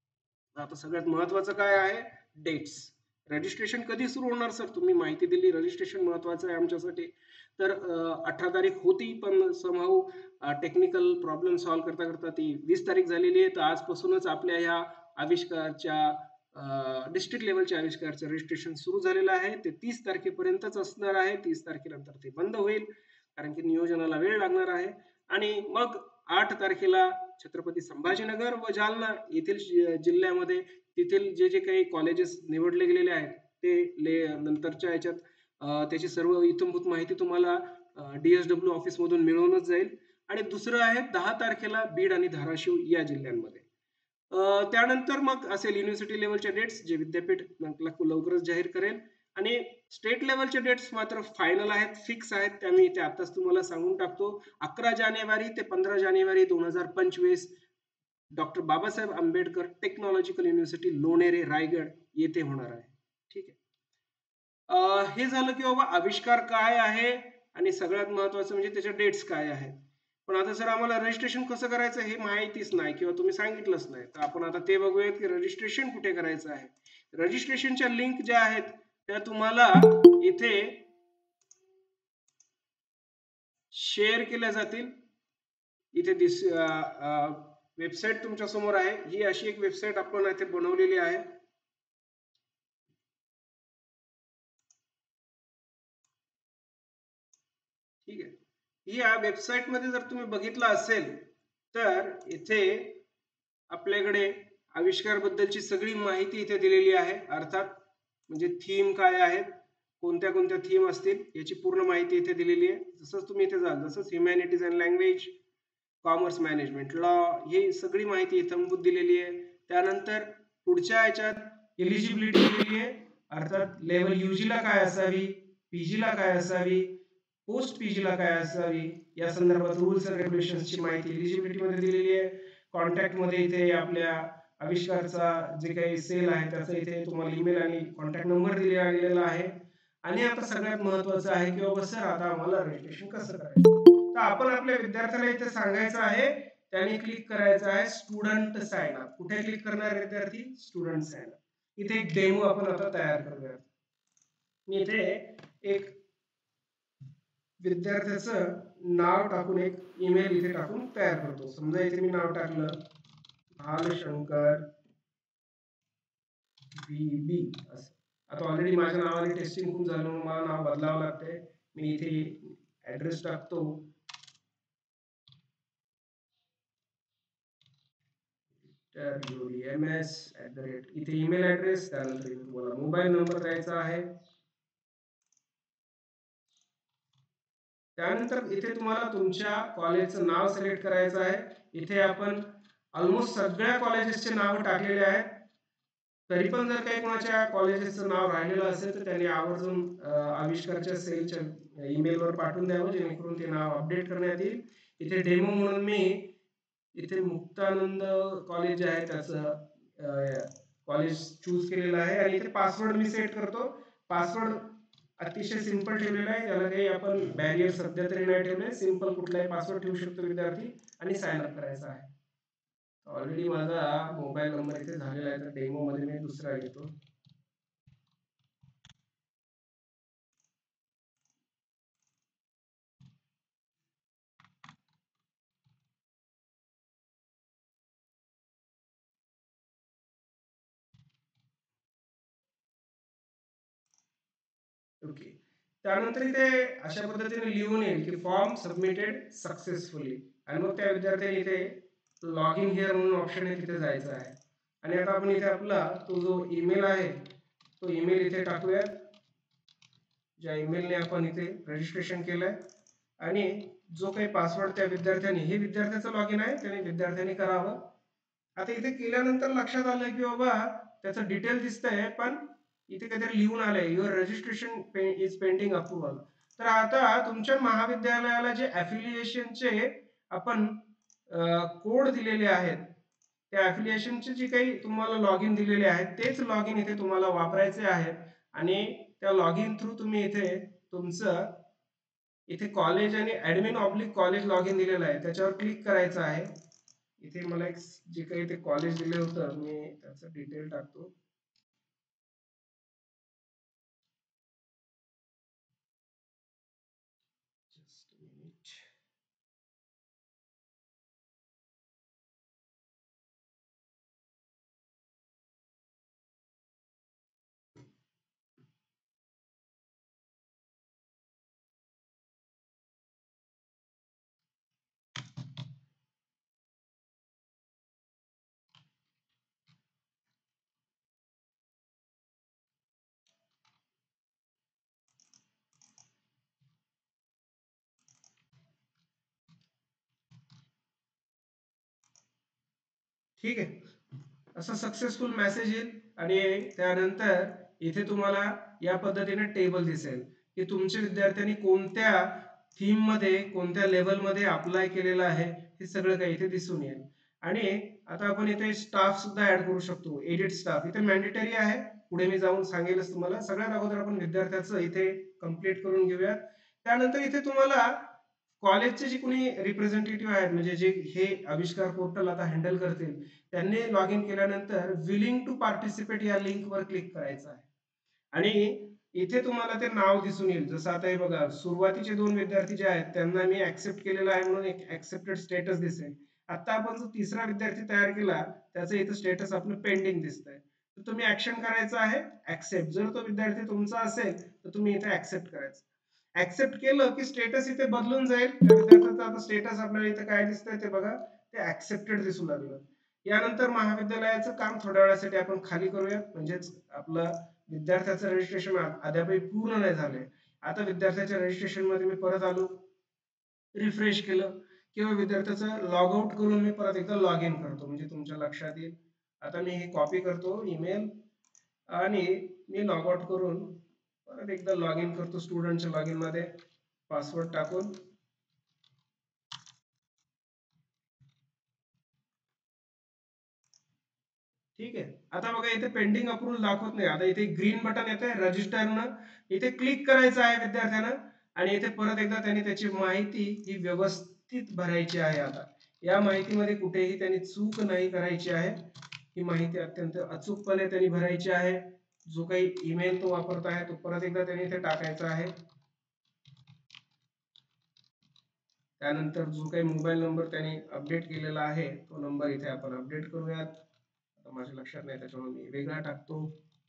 आता सगळ्यात महत्वाचं काय आहे, डेट्स. रजिस्ट्रेशन कधी सुरू होणार सर? तुम्ही माहिती दिली, रजिस्ट्रेशन महत्वाचं आहे आमच्यासाठी. तर अठरा तारीख होती, पण समहाऊ टेक्निकल प्रॉब्लेम सॉल्व्ह करता करता ती वीस तारीख झालेली आहे. तर आजपासूनच आपल्या ह्या आविष्कारच्या डिस्ट्रिक्ट लेवलच्या आविष्कारचं रजिस्ट्रेशन सुरू झालेलं आहे. ते तीस तारखेपर्यंतच असणार आहे. तीस तारखेनंतर ते बंद होईल, कारण की नियोजनाला वेळ लागणार आहे. आणि मग आठ तारखेला छत्रपती संभाजीनगर व जालना येथील जिल्ह्यामध्ये तिथील जे जे काही कॉलेजेस निवडले गेलेले आहेत ते नंतरच्या याच्यात त्याची सर्व इत्थंभूत माहिती तुम्हाला डीएसडब्ल्यू ऑफिस मधून मिळवूनच जाईल. आणि दुसरं आहे दहा तारखेला बीड आणि धाराशिव या जिल्ह्यांमध्ये. त्यानंतर मग असेल युनिव्हर्सिटी लेवलच्या डेट्स, जे विद्यापीठ लवकरच जाहीर करेल. आणि स्टेट लेवलचे डेट्स मात्र फायनल आहेत, फिक्स आहेत. त्या मी इथे आताच तुम्हाला सांगून टाकतो. अकरा जानेवारी ते पंधरा जानेवारी दोन हजार पंचवीस doctor Babasaheb Ambedkar technological university Lonere Raigad येथे होणार आहे. ठीक आहे. हे झालं की बाबा आविष्कार काय आहे आणि सगळ्यात महत्वाचं म्हणजे त्याच्या डेट्स काय आहेत. पण आता सर आम्हाला रजिस्ट्रेशन कसं करायचं हे माहितीच नाही किंवा तुम्ही सांगितलंच नाही. तर आपण आता ते बघूयात की रजिस्ट्रेशन कुठे करायचं आहे. रजिस्ट्रेशनच्या लिंक ज्या आहेत त्या तुम्हाला इथे शेअर केल्या जातील. इथे दिस वेबसाईट तुमच्या समोर आहे. ही अशी एक वेबसाईट आपण इथे बनवलेली आहे. ठीक आहे. या वेबसाईट मध्ये जर तुम्ही बघितलं असेल तर इथे आपल्याकडे आविष्कार बद्दलची सगळी माहिती इथे दिलेली आहे. अर्थात म्हणजे थीम काय आहेत, कोणत्या कोणत्या थीम असतील याची पूर्ण माहिती इथे दिलेली आहे. जसं तुम्ही इथे जाल, जसं humanities and language, commerce management, law, ही सगळी माहिती इथंभूत दिलेली आहे. त्यानंतर पुढच्या याच्यात एलिजिबिलिटी दिलेली आहे. अर्थात लेवल युजीला काय असावी, पीजीला काय असावी, पोस्ट पीजीला काय असावी या संदर्भात रूल्स अँड रेग्युलेशन्सची माहिती एलिजिबिलिटी मध्ये दिलेली आहे. कॉन्टॅक्ट मध्ये इथे आपल्या आविष्कारचा जे काही सेल आहे त्याचा इथे तुम्हाला ईमेल आणि कॉन्टॅक्ट नंबर दिला गेलेला आहे. आणि आता सगळ्यात महत्वाचं आहे की बाबा सर आता आम्हाला रजिस्ट्रेशन कसं करायचं. तर आपण आपल्या विद्यार्थ्याला इथे सांगायचं आहे, त्याने क्लिक करायचं आहे स्टुडंट साइन अप. कुठे क्लिक करणार विद्यार्थी? Student sign up. इथे एक डेमो आपण आता तयार करूया. मी इथे एक विद्यार्थ्याचं नाव टाकून एक ईमेल इथे टाकून तयार करतो. समजा इथे मी नाव टाकलं भालशंकर व्ही बी असं. आता ऑलरेडी माझ्या नावाने टेस्टिंग खूप झालं म्हणून मला नाव बदलावं लागतंय. मी इथे ऍड्रेस टाकतो, M S at the rate, इथे ईमेल ऍड्रेस, त्यानंतर इथे तुम्हाला मोबाईल नंबर द्यायचा आहे. त्यानंतर इथे तुम्हाला तुमच्या कॉलेजचं नाव सिलेक्ट करायचं आहे. इथे आपण ऑलमोस्ट सगळ्या कॉलेजेसचे नाव टाकलेले आहेत. तरी पण जर काही कोणाच्या कॉलेजेसचं नाव राहिलेलं असेल तर त्यांनी आवर्जून आविष्कारच्या सेलच्या ईमेलवर पाठवून द्यावं, जेणेकरून ते नाव अपडेट करण्यात येईल. इथे डेमो म्हणून मी इथे मुक्तानंद कॉलेज आहे त्याचं कॉलेज चूज केलेलं आहे आणि इथे पासवर्ड मी सेट करतो. पासवर्ड अतिशय सिंपल ठेवलेला आहे, त्याला काही आपण बॅरियर सध्या तरी नाही ठेवले. सिंपल कुठलाही पासवर्ड ठेवू शकतो विद्यार्थी आणि साइन अप करायचा आहे. ऑलरेडी माझा मोबाईल नंबर इथे झालेला आहे, तर डेमो मध्ये मी दुसरा घेतो. ओके, त्यानंतर इथे अशा पद्धतीने लिहून येईल की फॉर्म सबमिटेड सक्सेसफुली आणि मग त्या विद्यार्थ्यांनी इथे लॉग इन हिअर म्हणून ऑप्शन आहे, तिथे जायचं आहे. आणि आता आपण इथे आपला तो जो ईमेल आहे तो ईमेल इथे टाकूयात, ज्या ईमेलने आपण इथे रजिस्ट्रेशन केलंय. आणि जो काही पासवर्ड त्या विद्यार्थ्यांनी, हे विद्यार्थ्याचं लॉग इन आहे, त्याने विद्यार्थ्यांनी करावं. आता इथे केल्यानंतर लक्षात आलं की बाबा त्याचं डिटेल दिसतंय, पण इथे काहीतरी लिहून आलंय your registration is pending approval. तर आता तुमच्या महाविद्यालयाला जे अफिलिएशनचे आपण कोड दिलेले आहेत, त्या अफिलिएशनचे जे काही तुम्हाला लॉग इन दिलेले आहेत तेच लॉग इन इथे तुम्हाला वापरायचे आहेत. आणि त्या लॉग इन थ्रू तुम्ही इथे तुमचं इथे कॉलेज आणि admin oblique college log in दिलेलं आहे, त्याच्यावर क्लिक करायचं आहे. इथे मला एक जे काही ते कॉलेज दिलं होतं मी त्याचं डिटेल टाकतो. Just minute. ठीक आहे, असं सक्सेसफुल मेसेज येईल आणि त्यानंतर इथे तुम्हाला या पद्धतीने टेबल दिसेल की तुमच्या विद्यार्थ्यांनी कोणत्या थीम मध्ये कोणत्या लेवल मध्ये अप्लाय केलेलं आहे, हे सगळं काही इथे दिसून येईल. आणि आता आपण इथे स्टाफ सुद्धा ऍड करू शकतो. एडिट स्टाफ इथे मॅन्डेटरी आहे, पुढे मी जाऊन सांगेलच तुम्हाला. सगळ्यात अगोदर आपण विद्यार्थ्याचं इथे कंप्लीट करून घेऊयात. त्यानंतर इथे तुम्हाला कॉलेजचे जे कोणी रिप्रेझेंटेटिव्ह आहेत, म्हणजे जे हे आविष्कार पोर्टल आता हँडल करतील, त्यांनी लॉग इन केल्यानंतर विलिंग टू पार्टिसिपेट या लिंक वर क्लिक करायचं आहे. आणि इथे तुम्हाला ते नाव दिसून येईल. जसं आता हे बघा, सुरुवातीचे दोन विद्यार्थी जे आहेत त्यांना मी ऍक्सेप्ट केलेलं आहे म्हणून एक ऍक्सेप्टेड स्टेटस दिसेल. आता आपण जो तिसरा विद्यार्थी तयार केला त्याचं इथं स्टेटस आपलं पेंडिंग दिसतंय. तर तुम्ही ऍक्शन करायचं आहे ऍक्सेप्ट. जर तो विद्यार्थी तुमचा असेल तर तुम्ही इथे ऍक्सेप्ट करायचं. ऍक्सेप्ट केलं की स्टेटस इथे बदलून जाईल. त्या विद्यार्थ्याचं आता स्टेटस आपल्याला इथे काय दिसतंय ते बघा, ते ऍक्सेप्टेड दिसू लागलं. यानंतर महाविद्यालयाचं काम थोड्या वेळासाठी आपण खाली करूयात, म्हणजेच आपलं विद्यार्थ्याचं रजिस्ट्रेशन अद्यापही पूर्ण नाही झालंय. आता विद्यार्थ्याच्या रजिस्ट्रेशन मध्ये मी परत आलो, रिफ्रेश केलं किंवा विद्यार्थ्याचं लॉग आउट करून मी परत एकदा लॉग इन करतो, म्हणजे तुमच्या लक्षात येईल. आता मी हे कॉपी करतो ईमेल आणि मी लॉग आउट करून परत एकदा लॉग इन करतो स्टुडंटच्या लॉग इन मध्ये पासवर्ड टाकून. ठीक आहे, आता बघा इथे पेंडिंग अप्रूव्हल दाखवत नाही. आता इथे ग्रीन बटन येतंय रजिस्टरनं, इथे क्लिक करायचं आहे विद्यार्थ्यानं आणि इथे परत एकदा त्यांनी त्याची माहिती ही व्यवस्थित भरायची आहे. आता या माहितीमध्ये कुठेही त्यांनी चूक नाही करायची आहे. ही माहिती अत्यंत अचूकपणे त्यांनी भरायची आहे. जो काही ईमेल तो वापरत आहे तो परत एकदा त्यांनी इथे टाकायचा आहे. त्यानंतर जो काही मोबाईल नंबर त्यांनी अपडेट केलेला आहे तो नंबर इथे आपण अपडेट करूयात. आता माझ्या लक्षात नाही त्याच्यामुळे मी वेगळा टाकतो.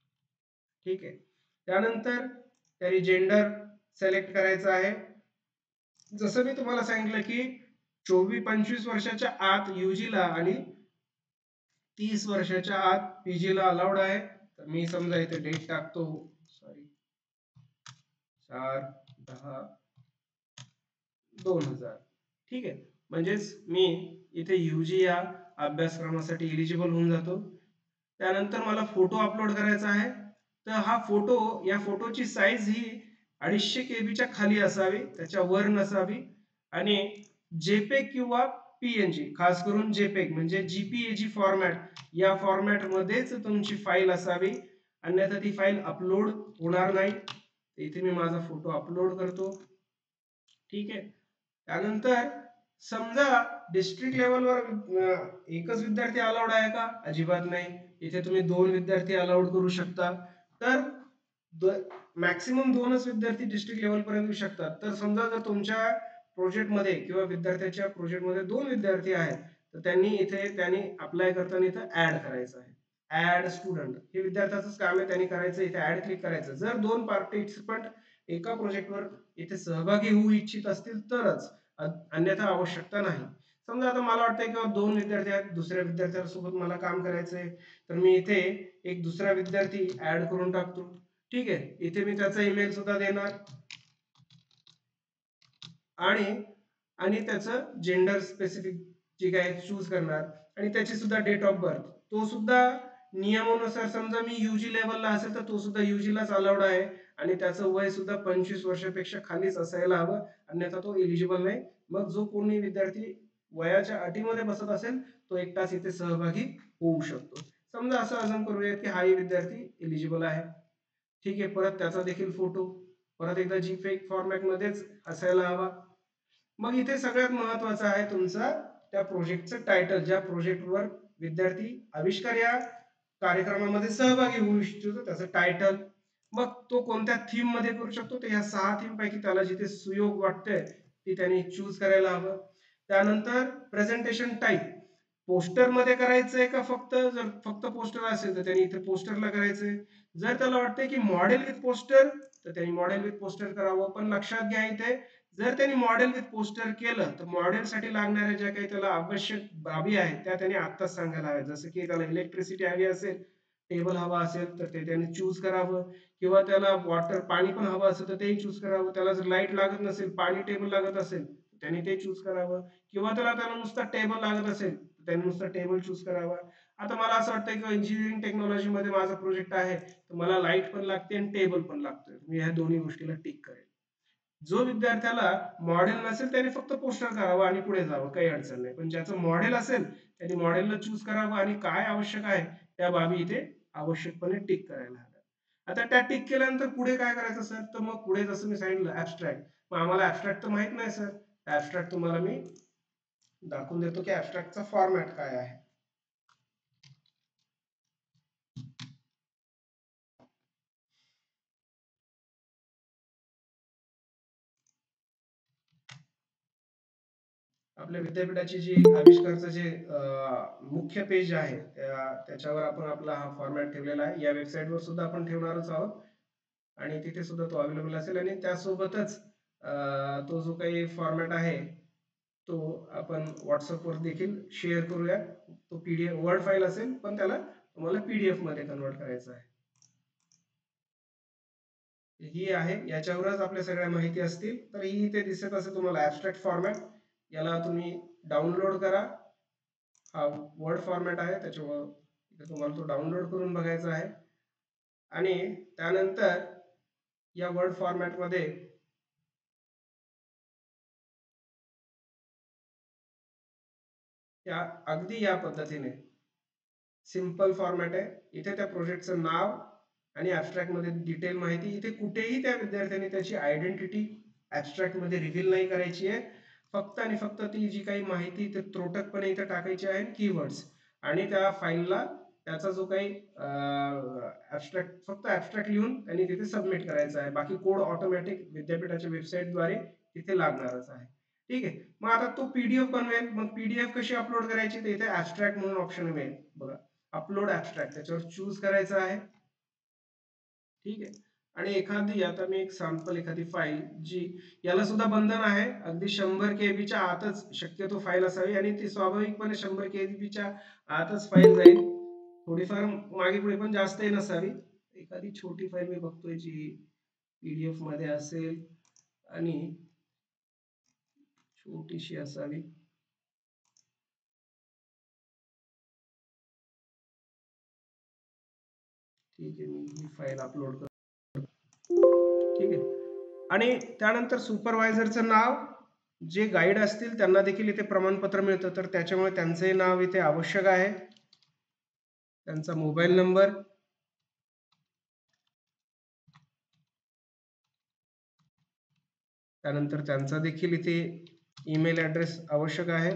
ठीक आहे. त्यानंतर त्यांनी जेंडर सिलेक्ट करायचं आहे. जसं मी तुम्हाला सांगितलं की चोवीस पंचवीस वर्षाच्या आत यूजीला आणि तीस वर्षाच्या आत पीजीला अलाउड आहे. तर मी समजा इथे डेट टाकतो, सॉरी चार दहा दोन हजार. ठीक आहे. म्हणजेच मी इथे यूजी या अभ्यासक्रमासाठी इलिजिबल होऊन जातो. त्यानंतर मला फोटो अपलोड करायचा आहे. तर हा फोटो, या फोटोची साईज ही अडीचशे केबीच्या खाली असावी, त्याच्या वर नसावी. आणि जेपेग किंवा पीएनजी, खास करून जेपेग म्हणजे जीपीएजी फॉर्मॅट, या फॉर्मॅट मध्येच तुमची फाईल असावी, अन्यथा ती फाईल अपलोड होणार नाही. इथे मी माझा फोटो अपलोड करतो. ठीक आहे. त्यानंतर समजा डिस्ट्रिक्ट लेवलवर एकच विद्यार्थी अलाउड आहे का? अजिबात नाही. इथे तुम्ही दोन विद्यार्थी अलाउड करू शकता. तर मॅक्सिमम दोनच विद्यार्थी डिस्ट्रिक्ट लेवल पर्यंत येऊ शकतात. तर समजा जर तुमच्या प्रोजेक्ट मध्ये किंवा विद्यार्थ्याच्या प्रोजेक्ट मध्ये दोन विद्यार्थी आहेत, तर त्यांनी इथे त्यांनी अप्लाय करताना इथे ऍड करायचं आहे. ऍड स्टुडंट हे विद्यार्थ्याचंच काम आहे, त्यांनी करायचं, इथे ऍड क्लिक करायचं. जर दोन पार्टिसिपंट एका प्रोजेक्टवर इथे सहभागी होऊ इच्छित असतील तरच, अन्यथा आवश्यकता नाही. समजा आता मला वाटतंय की दोन विद्यार्थी आहेत, दुसऱ्या विद्यार्थ्यासोबत मला काम करायचंय, तर मी इथे एक दुसरा विद्यार्थी ऍड करून टाकतो. ठीक आहे. इथे मी त्याचा ईमेल सुद्धा देणार आणि आणि त्याचं जेंडर स्पेसिफिक जे काय चूज करणार आणि त्याची सुद्धा डेट ऑफ बर्थ, तो सुद्धा नियमानुसार समजा मी यूजी लेवलला असेल तर तो सुद्धा यूजी लाच अलाउड आहे आणि त्याचं वय सुद्धा पंचवीस वर्षापेक्षा खालीच असायला हवं, अन्यथा तो एलिजिबल नाही. मग जो कोणी विद्यार्थी वयाच्या अटीमध्ये बसत असेल तो एकटाच इथे सहभागी होऊ शकतो. समजा असं अजून करूयात की हाही विद्यार्थी एलिजिबल आहे. ठीक आहे. परत त्याचा देखील फोटो परत एकदा जीपेग फॉर्मॅट मध्येच असायला हवा. मग इथे सगळ्यात महत्वाचं आहे तुमचा त्या प्रोजेक्टचं टायटल, ज्या प्रोजेक्टवर विद्यार्थी आविष्कार या कार्यक्रमामध्ये सहभागी होऊ इच्छितो त्याचं टायटल. मग तो कोणत्या थीम मध्ये करू शकतो, तर या सहा थीम पैकी त्याला जिथे सुयोग वाटतंय ती त्यांनी चूज करायला हवं. त्यानंतर प्रेझेंटेशन टाईप, पोस्टर मध्ये करायचंय का फक्त, जर फक्त पोस्टर असेल तर त्यांनी इथे पोस्टरला करायचंय. जर त्याला वाटतंय की मॉडेल विथ पोस्टर तर त्यांनी मॉडेल विथ पोस्टर करावं. पण लक्षात घ्या इथे जर त्यांनी मॉडेल विथ पोस्टर केलं तर मॉडेलसाठी लागणाऱ्या ज्या काही त्याला आवश्यक बाबी आहेत त्या त्यांनी आत्ताच सांगायला हव्या. जसं की त्याला इलेक्ट्रिसिटी हवी असेल, टेबल हवा असेल तर ते त्यांनी चूज करावं, किंवा त्याला वॉटर पाणी पण हवं असेल तर तेही चूज करावं. त्याला जर लाईट लागत नसेल, पाणी टेबल लागत असेल त्यांनी ते चूज करावं, किंवा त्याला त्याला नुसता टेबल लागत असेल तर त्यांनी नुसता टेबल चूज करावा. आता मला असं वाटतं की इंजिनिअरिंग टेक्नॉलॉजी मध्ये माझा प्रोजेक्ट आहे तर मला लाईट पण लागते आणि टेबल पण लागतोय, मी ह्या दोन्ही गोष्टीला टिक करेल. जो विद्यार्थ्याला मॉडेल नसेल त्याने फक्त पोस्टर करावं आणि पुढे जावं, काही अडचण नाही. पण ज्याचं मॉडेल असेल त्यांनी मॉडेलला चूज करावं आणि काय आवश्यक आहे त्या बाबी इथे आवश्यकपणे टिक करायला हव्या. आता त्या टिक केल्यानंतर पुढे काय करायचं सर, तर मग पुढे जसं मी सांगितलं ऍबस्ट्रॅक्ट. मग आम्हाला ऍबस्ट्रॅक्ट तर माहित नाही सर, ऍबस्ट्रॅक्ट तुम्हाला मी दाखवून देतो की ऍबस्ट्रॅक्टचा फॉर्मॅट काय आहे. आपल्या विद्यापीठाची जी आविष्कारचं जे मुख्य पेज आहे त्याच्यावर आपण आपला हा फॉर्मॅट ठेवलेला आहे. या वेबसाईटवर सुद्धा आपण ठेवणारच आहोत आणि तिथे सुद्धा तो अवेलेबल असेल. आणि त्यासोबतच तो जो काही फॉर्मॅट आहे तो आपण व्हॉट्सअपवर देखील शेअर करूया. तो पीडीएफ वर्ड फाईल असेल पण त्याला तुम्हाला पीडीएफ मध्ये कन्वर्ट करायचं आहे. ही आहे, याच्यावरच आपल्या सगळ्या माहिती असतील. तर ही इथे दिसत असेल तुम्हाला ऍबस्ट्रॅक्ट फॉर्मॅट, याला तुम्ही डाउनलोड करा. हा वर्ड फॉर्मॅट आहे, त्याच्यावर तुम्हाला तो डाउनलोड करून बघायचा आहे. आणि त्यानंतर या वर्ड फॉर्मॅट मध्ये या अगदी या पद्धतीने सिंपल फॉर्मॅट आहे. इथे त्या प्रोजेक्टचं नाव आणि ऍबस्ट्रॅक्ट मध्ये डिटेल माहिती. इथे कुठेही त्या विद्यार्थ्यांनी त्याची आयडेंटिटी ऍबस्ट्रॅक्ट मध्ये रिव्हील नाही करायची आहे. फक्त आणि फक्त ती जी काही माहिती ते त्रोटकपणे इथे टाकायची आहे, कीवर्ड्स, आणि त्या फाईलला त्याचा जो काही ऍबस्ट्रॅक्ट फक्त ऍबस्ट्रॅक्ट लिहून त्यांनी तिथे सबमिट करायचा आहे. बाकी कोड ऑटोमॅटिक विद्यापीठाच्या वेबसाईटद्वारे तिथे लागणारच आहे. ठीक आहे. मग आता तो पीडीएफ बनवेल. मग पीडीएफ कशी अपलोड करायची, तर इथे ऍबस्ट्रॅक्ट म्हणून ऑप्शन मिळेल बघा, अपलोड ऍबस्ट्रॅक्ट, त्याच्यावर चूज करायचं आहे. ठीक आहे. आणि एखादी आता मी एक सॅम्पल एखादी फाईल जी याला सुद्धा बंधन आहे, अगदी शंभर केबीच्या आतच शक्यतो फाईल असावी आणि ती स्वाभाविकपणे शंभर केबीच्या आतच फाईल जाईल. थोडीफार मागे पुढे पण जास्तही नसावी. एखादी छोटी फाईल मी बघतोय जी पीडीएफ मध्ये असेल आणि छोटीशी असावी. ठीक आहे, मी ही फाईल अपलोड करतो. ठीक आहे. आणि त्यानंतर सुपरवायझरचं नाव, जे गाईड असतील त्यांना देखील इथे प्रमाणपत्र मिळतं, तर त्याच्यामुळे त्यांचंही नाव इथे आवश्यक आहे. त्यांचा मोबाईल नंबर, त्यानंतर त्यांचा देखील इथे ईमेल ॲड्रेस आवश्यक आहे.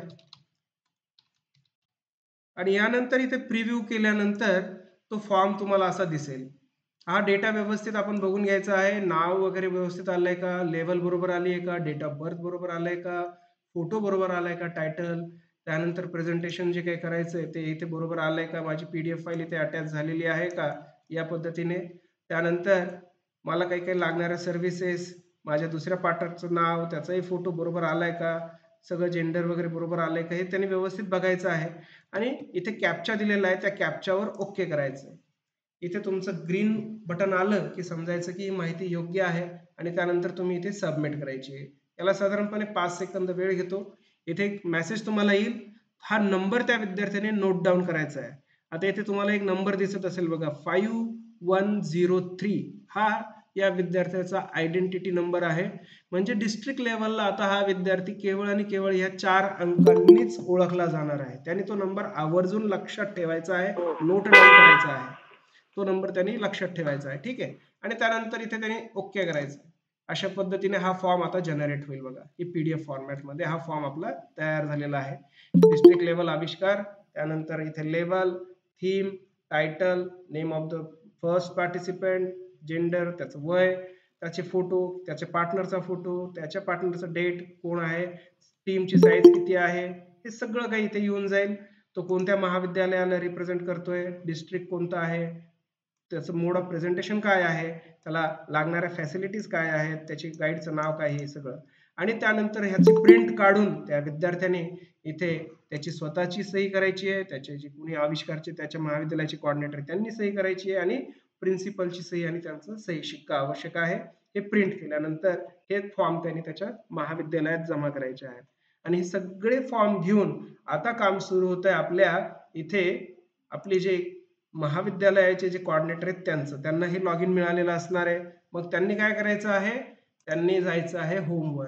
आणि यानंतर इथे प्रिव्ह्यू केल्यानंतर तो फॉर्म तुम्हाला असा दिसेल. हा डेटा व्यवस्थित आपण बघून घ्यायचा आहे. नाव वगैरे व्यवस्थित आलंय का, लेवल बरोबर आली आहे का, डेट ऑफ बर्थ बरोबर आलाय का, फोटो बरोबर आलाय का, टायटल, त्यानंतर प्रेझेंटेशन जे काही करायचंय ते इथे बरोबर आलंय का, माझी पीडीएफ फाईल इथे अटॅच झालेली आहे का, या पद्धतीने. त्यानंतर मला काही काही लागणाऱ्या सर्व्हिसेस, माझ्या दुसऱ्या पार्टनरचं नाव, त्याचाही फोटो बरोबर आलाय का, सगळं जेंडर वगैरे बरोबर आलंय का, हे त्यांनी व्यवस्थित बघायचं आहे. आणि इथे कॅप्चा दिलेला आहे, त्या कॅप्चावर ओके करायचं आहे. इथे तुमचं ग्रीन बटन आलं की समजायचं की ही माहिती योग्य आहे आणि त्यानंतर तुम्ही इथे सबमिट करायची आहे. याला साधारणपणे पाच सेकंद वेळ घेतो. इथे एक मेसेज तुम्हाला येईल, हा नंबर त्या विद्यार्थ्याने नोट डाऊन करायचा आहे. आता इथे तुम्हाला एक नंबर दिसत असेल बघा, फाईव्ह वन झिरो थ्री, हा या विद्यार्थ्याचा आयडेंटिटी नंबर आहे. म्हणजे डिस्ट्रिक्ट लेवलला आता हा विद्यार्थी केवळ आणि केवळ ह्या चार अंकांनीच ओळखला जाणार आहे. त्याने तो नंबर आवर्जून लक्षात ठेवायचा आहे, नोट डाऊन करायचा आहे. तो नंबर त्यांनी लक्षात ठेवायचा आहे. ठीक आहे. आणि त्यानंतर इथे त्यांनी ओके करायचं. अशा पद्धतीने हा फॉर्म आता जनरेट होईल बघा. ही पीडीएफ फॉर्मॅटमध्ये हा फॉर्म आपला तयार झालेला आहे. डिस्ट्रिक्ट लेवल आविष्कार, त्यानंतर इथे level, theme, title, name of the first participant, gender, त्याचं वय, त्याचे फोटो, त्याच्या पार्टनरचा फोटो, त्याच्या पार्टनरचं डेट कोण आहे, टीमची साईज किती आहे, हे सगळं काही इथे येऊन जाईल. तो कोणत्या महाविद्यालयाला रिप्रेझेंट करतोय, डिस्ट्रिक्ट कोणता आहे, त्याचं मोड ऑफ प्रेझेंटेशन काय आहे, त्याला लागणाऱ्या फॅसिलिटीज काय आहेत, त्याची गाईडचं नाव काय, हे सगळं. आणि त्यानंतर ह्याची प्रिंट काढून त्या विद्यार्थ्याने इथे त्याची स्वतःची सही करायची आहे, त्याचे जे कोणी आविष्कारचे त्याच्या महाविद्यालयाचे कोऑर्डिनेटर त्यांनी सही करायची आहे आणि प्रिन्सिपलची सही आणि त्यांचं सही शिक्का आवश्यक आहे. हे प्रिंट केल्यानंतर हे फॉर्म त्यांनी त्याच्या महाविद्यालयात जमा करायचे आहेत. आणि हे सगळे फॉर्म घेऊन आता काम सुरू होत आहे आपल्या इथे. आपले जे महाविद्यालयाचे जे कोऑर्डिनेटर आहेत त्यांचं, त्यांना हे लॉग इन मिळालेलं असणार आहे. मग त्यांनी काय करायचं आहे, त्यांनी जायचं आहे होमवर.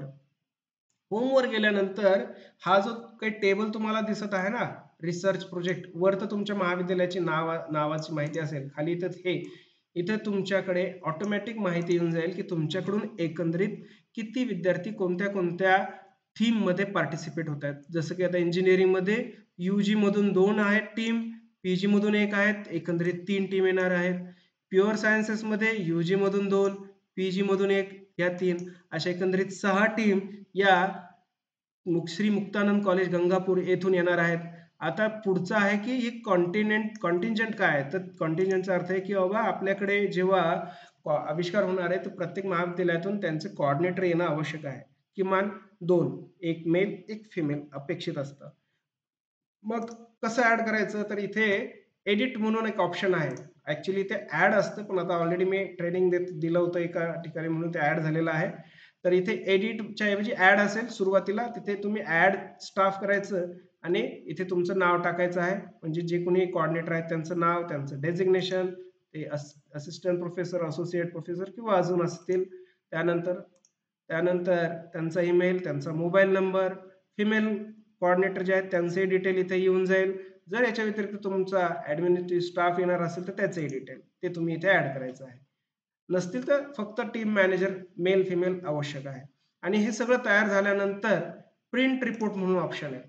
होमवर गेल्यानंतर हा जो काही टेबल तुम्हाला दिसत आहे ना, रिसर्च प्रोजेक्ट, वर तर तुमच्या महाविद्यालयाची नाव नावाची माहिती असेल, खाली इथं हे इथे तुमच्याकडे ऑटोमॅटिक माहिती येऊन जाईल की तुमच्याकडून एकंदरीत किती विद्यार्थी कोणत्या कोणत्या थीम मध्ये पार्टिसिपेट होत आहेत. जसं की आता इंजिनिअरिंग मध्ये यूजी मधून दोन आहेत टीम, पीजी मधून एक आहेत, एकंदरीत तीन टीम येणार आहेत. प्युअर सायन्सेस मध्ये यूजी मधून दोन, पीजी मधून एक, या तीन, अशा एकंदरीत सहा टीम या श्री मुक्तानंद कॉलेज गंगापूर येथून येणार आहेत. आता पुढचं आहे की ही कॉन्टिनेंट कॉन्टिंजंट काय आहे, तर कॉन्टिंजंटचा अर्थ आहे की बाबा आपल्याकडे जेव्हा आविष्कार होणार आहे तर प्रत्येक महाविद्यालयातून त्यांचे कोऑर्डिनेटर येणं आवश्यक आहे. किमान दोन, एक मेल एक फिमेल अपेक्षित असतं. मग कसं ऍड करायचं, तर इथे एडिट म्हणून एक ऑप्शन आहे. ऍक्च्युली ते ऍड असतं, पण आता ऑलरेडी मी ट्रेनिंग देत दिलं होतं एका ठिकाणी म्हणून ते ऍड झालेलं आहे. तर इथे एडिटच्या ऐवजी ऍड असेल सुरुवातीला, तिथे तुम्ही ऍड स्टाफ करायचं आणि इथे तुमचं नाव टाकायचं आहे. म्हणजे जे कोणी कोऑर्डिनेटर आहेत त्यांचं नाव, त्यांचं डेझिग्नेशन, ते असिस्टंट प्रोफेसर, असोसिएट प्रोफेसर किंवा अजून असतील. त्यानंतर त्यानंतर त्यांचा ईमेल, त्यांचा मोबाईल नंबर, फिमेल कोऑर्डिनेटर जे आहेत त्यांचे डिटेल इथे येऊन जाईल. जर याच्या व्यतिरिक्त तुमचा ऍडमिनिस्ट्रेटिव्ह स्टाफ येणार असेल तर त्याचेही डिटेल ते तुम्ही इथे ऍड करायचं आहे. नसतील तर फक्त टीम मॅनेजर मेल फिमेल आवश्यक आहे. आणि हे सगळं तयार झाल्यानंतर प्रिंट रिपोर्ट म्हणून ऑप्शन आहे.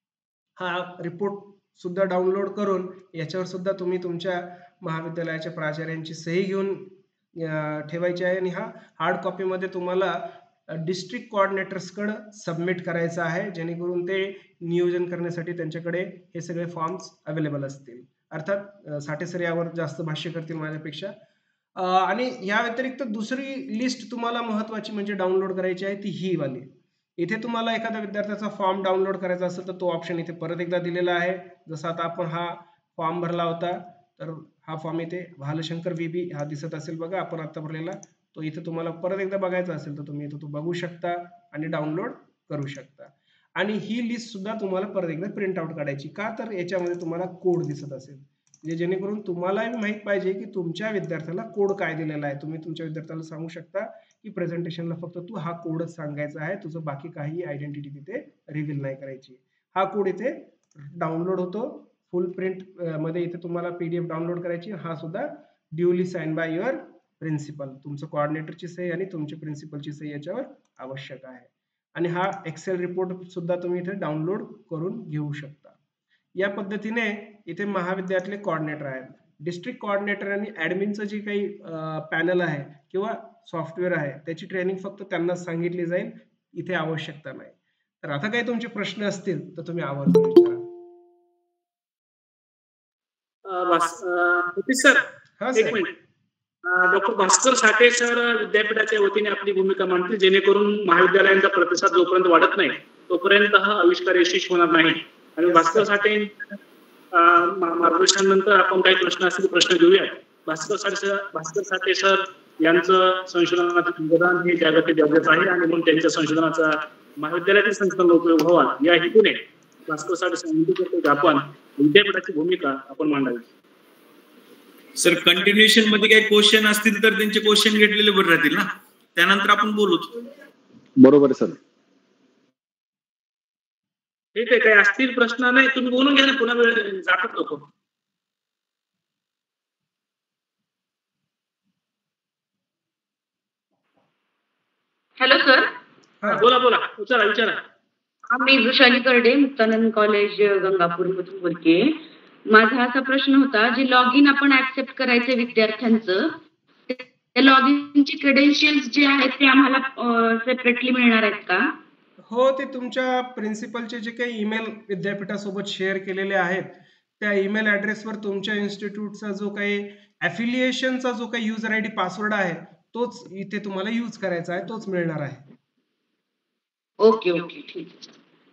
हा रिपोर्ट सुद्धा डाउनलोड करून याच्यावर सुद्धा तुम्ही तुमच्या महाविद्यालयाच्या प्राचार्यांची सही घेऊन ठेवायची आहे आणि हा हार्ड कॉपीमध्ये तुम्हाला डिस्ट्रिक्ट कोऑर्डिनेटर्सकडे सबमिट करायचं आहे, जेणेकरून ते नियोजन करण्यासाठी त्यांच्याकडे हे सगळे फॉर्म्स अवेलेबल असतील. अर्थात साठे सर यावर जास्त भाष्य करतील माझ्यापेक्षा. आणि या व्यतिरिक्त दुसरी लिस्ट तुम्हाला महत्वाची म्हणजे डाउनलोड करायची आहे ती ही वाली. इथे तुम्हाला एखाद्या विद्यार्थ्याचा फॉर्म डाउनलोड करायचा असेल तर तो ऑप्शन इथे परत एकदा दिलेला आहे. जसं आता आपण हा फॉर्म भरला होता, तर हा फॉर्म इथे भालशंकर व्हीबी हा दिसत असेल बघा आपण आता भरलेला, तो इथे तुम्हाला परत एकदा बघायचा असेल तर तुम्ही इथे तो बघू शकता आणि डाउनलोड करू शकता. आणि ही लिस्ट सुद्धा तुम्हाला परत एकदा प्रिंट आउट काढायची का, तर याच्यामध्ये तुम्हाला कोड दिसत असेल, म्हणजे जेणेकरून तुम्हालाही माहित पाहिजे की तुमच्या विद्यार्थ्याला कोड काय दिलेला आहे. तुम्ही तुमच्या विद्यार्थ्याला सांगू शकता की प्रेझेंटेशनला फक्त तू हा कोडच सांगायचा आहे, तुझं बाकी काही आयडेंटिटी तिथे रिव्हील नाही करायची. हा कोड इथे डाउनलोड होतो फुल प्रिंट मध्ये, इथे तुम्हाला पीडीएफ डाउनलोड करायची. हा सुद्धा duly sign by your principal, तुमचं कोऑर्डिनेटरची सही आणि तुमची प्रिन्सिपलची सही याच्यावर आवश्यक आहे. आणि हा एक्सेल रिपोर्ट सुद्धा तुम्ही इथे डाउनलोड करून घेऊ शकता. या पद्धतीने इथे महाविद्यालयातले कोऑर्डिनेटर आहेत. डिस्ट्रिक्ट कोऑर्डिनेटर आणि ऍडमिनचं जे काही पॅनल आहे किंवा सॉफ्टवेअर आहे त्याची ट्रेनिंग फक्त त्यांना सांगितली जाईल, इथे आवश्यकता नाही. तर आता काही तुमचे प्रश्न असतील तर तुम्ही आवर्जून विचारा. सर एक मिनिट, डॉक्टर भास्कर साठे सर विद्यापीठाच्या वतीने आपली भूमिका मांडतील, जेणेकरून महाविद्यालयांचा प्रतिसाद जोपर्यंत वाढत नाही तोपर्यंत हा आविष्कार यशस्वी होणार नाही. आणि भास्कर साठे मार्गदर्शनानंतर आपण काही प्रश्न असतील प्रश्न घेऊया. भास्कर साठे भास्कर साठे सर यांचं संशोधनाचं योगदान हे जागतिक दर्जाचं आहे आणि म्हणून त्यांच्या संशोधनाचा महाविद्यालयातील संस्थांना उपयोग व्हावा या हेतूने भास्कर साठे सर आपण विद्यापीठाची भूमिका आपण मांडावी. सर कंटिन्युएशन मध्ये काही क्वेश्चन असतील तर त्यांचे क्वेश्चन घेतलेले बरे राहतील ना, त्यानंतर आपण बोलू. बरोबर सर. ठीक आहे, काही असतील प्रश्न नाही तुम्ही बोलून घ्या ना, पुन्हा वेळ जातात लोक. Hello sir. बोला बोला, विचारा विचारा. मी वृषाली करडे, मुक्तानंद कॉलेज गंगापूर मधून बोलते. माझा असा प्रश्न होता, जे लॉग इन आपण ऍक्सेप्ट करायचं विद्यार्थ्यांचं, त्या लॉग इनचे क्रेडेन्शियल्स जे आहेत ते आम्हाला सेपरेटली मिळणार आहेत का? हो, ते तुमच्या प्रिन्सिपलचे जे काही ईमेल विद्यापीठासोबत शेअर केलेले आहेत त्या ईमेल ऍड्रेसवर तुमच्या इन्स्टिट्यूटचा जो काही ॲफिलिएशनचा जो काही युजर आय डी पासवर्ड आहे तोच इथे तुम्हाला यूज करायचा आहे, तोच मिळणार आहे. ओके ओके ठीक आहे.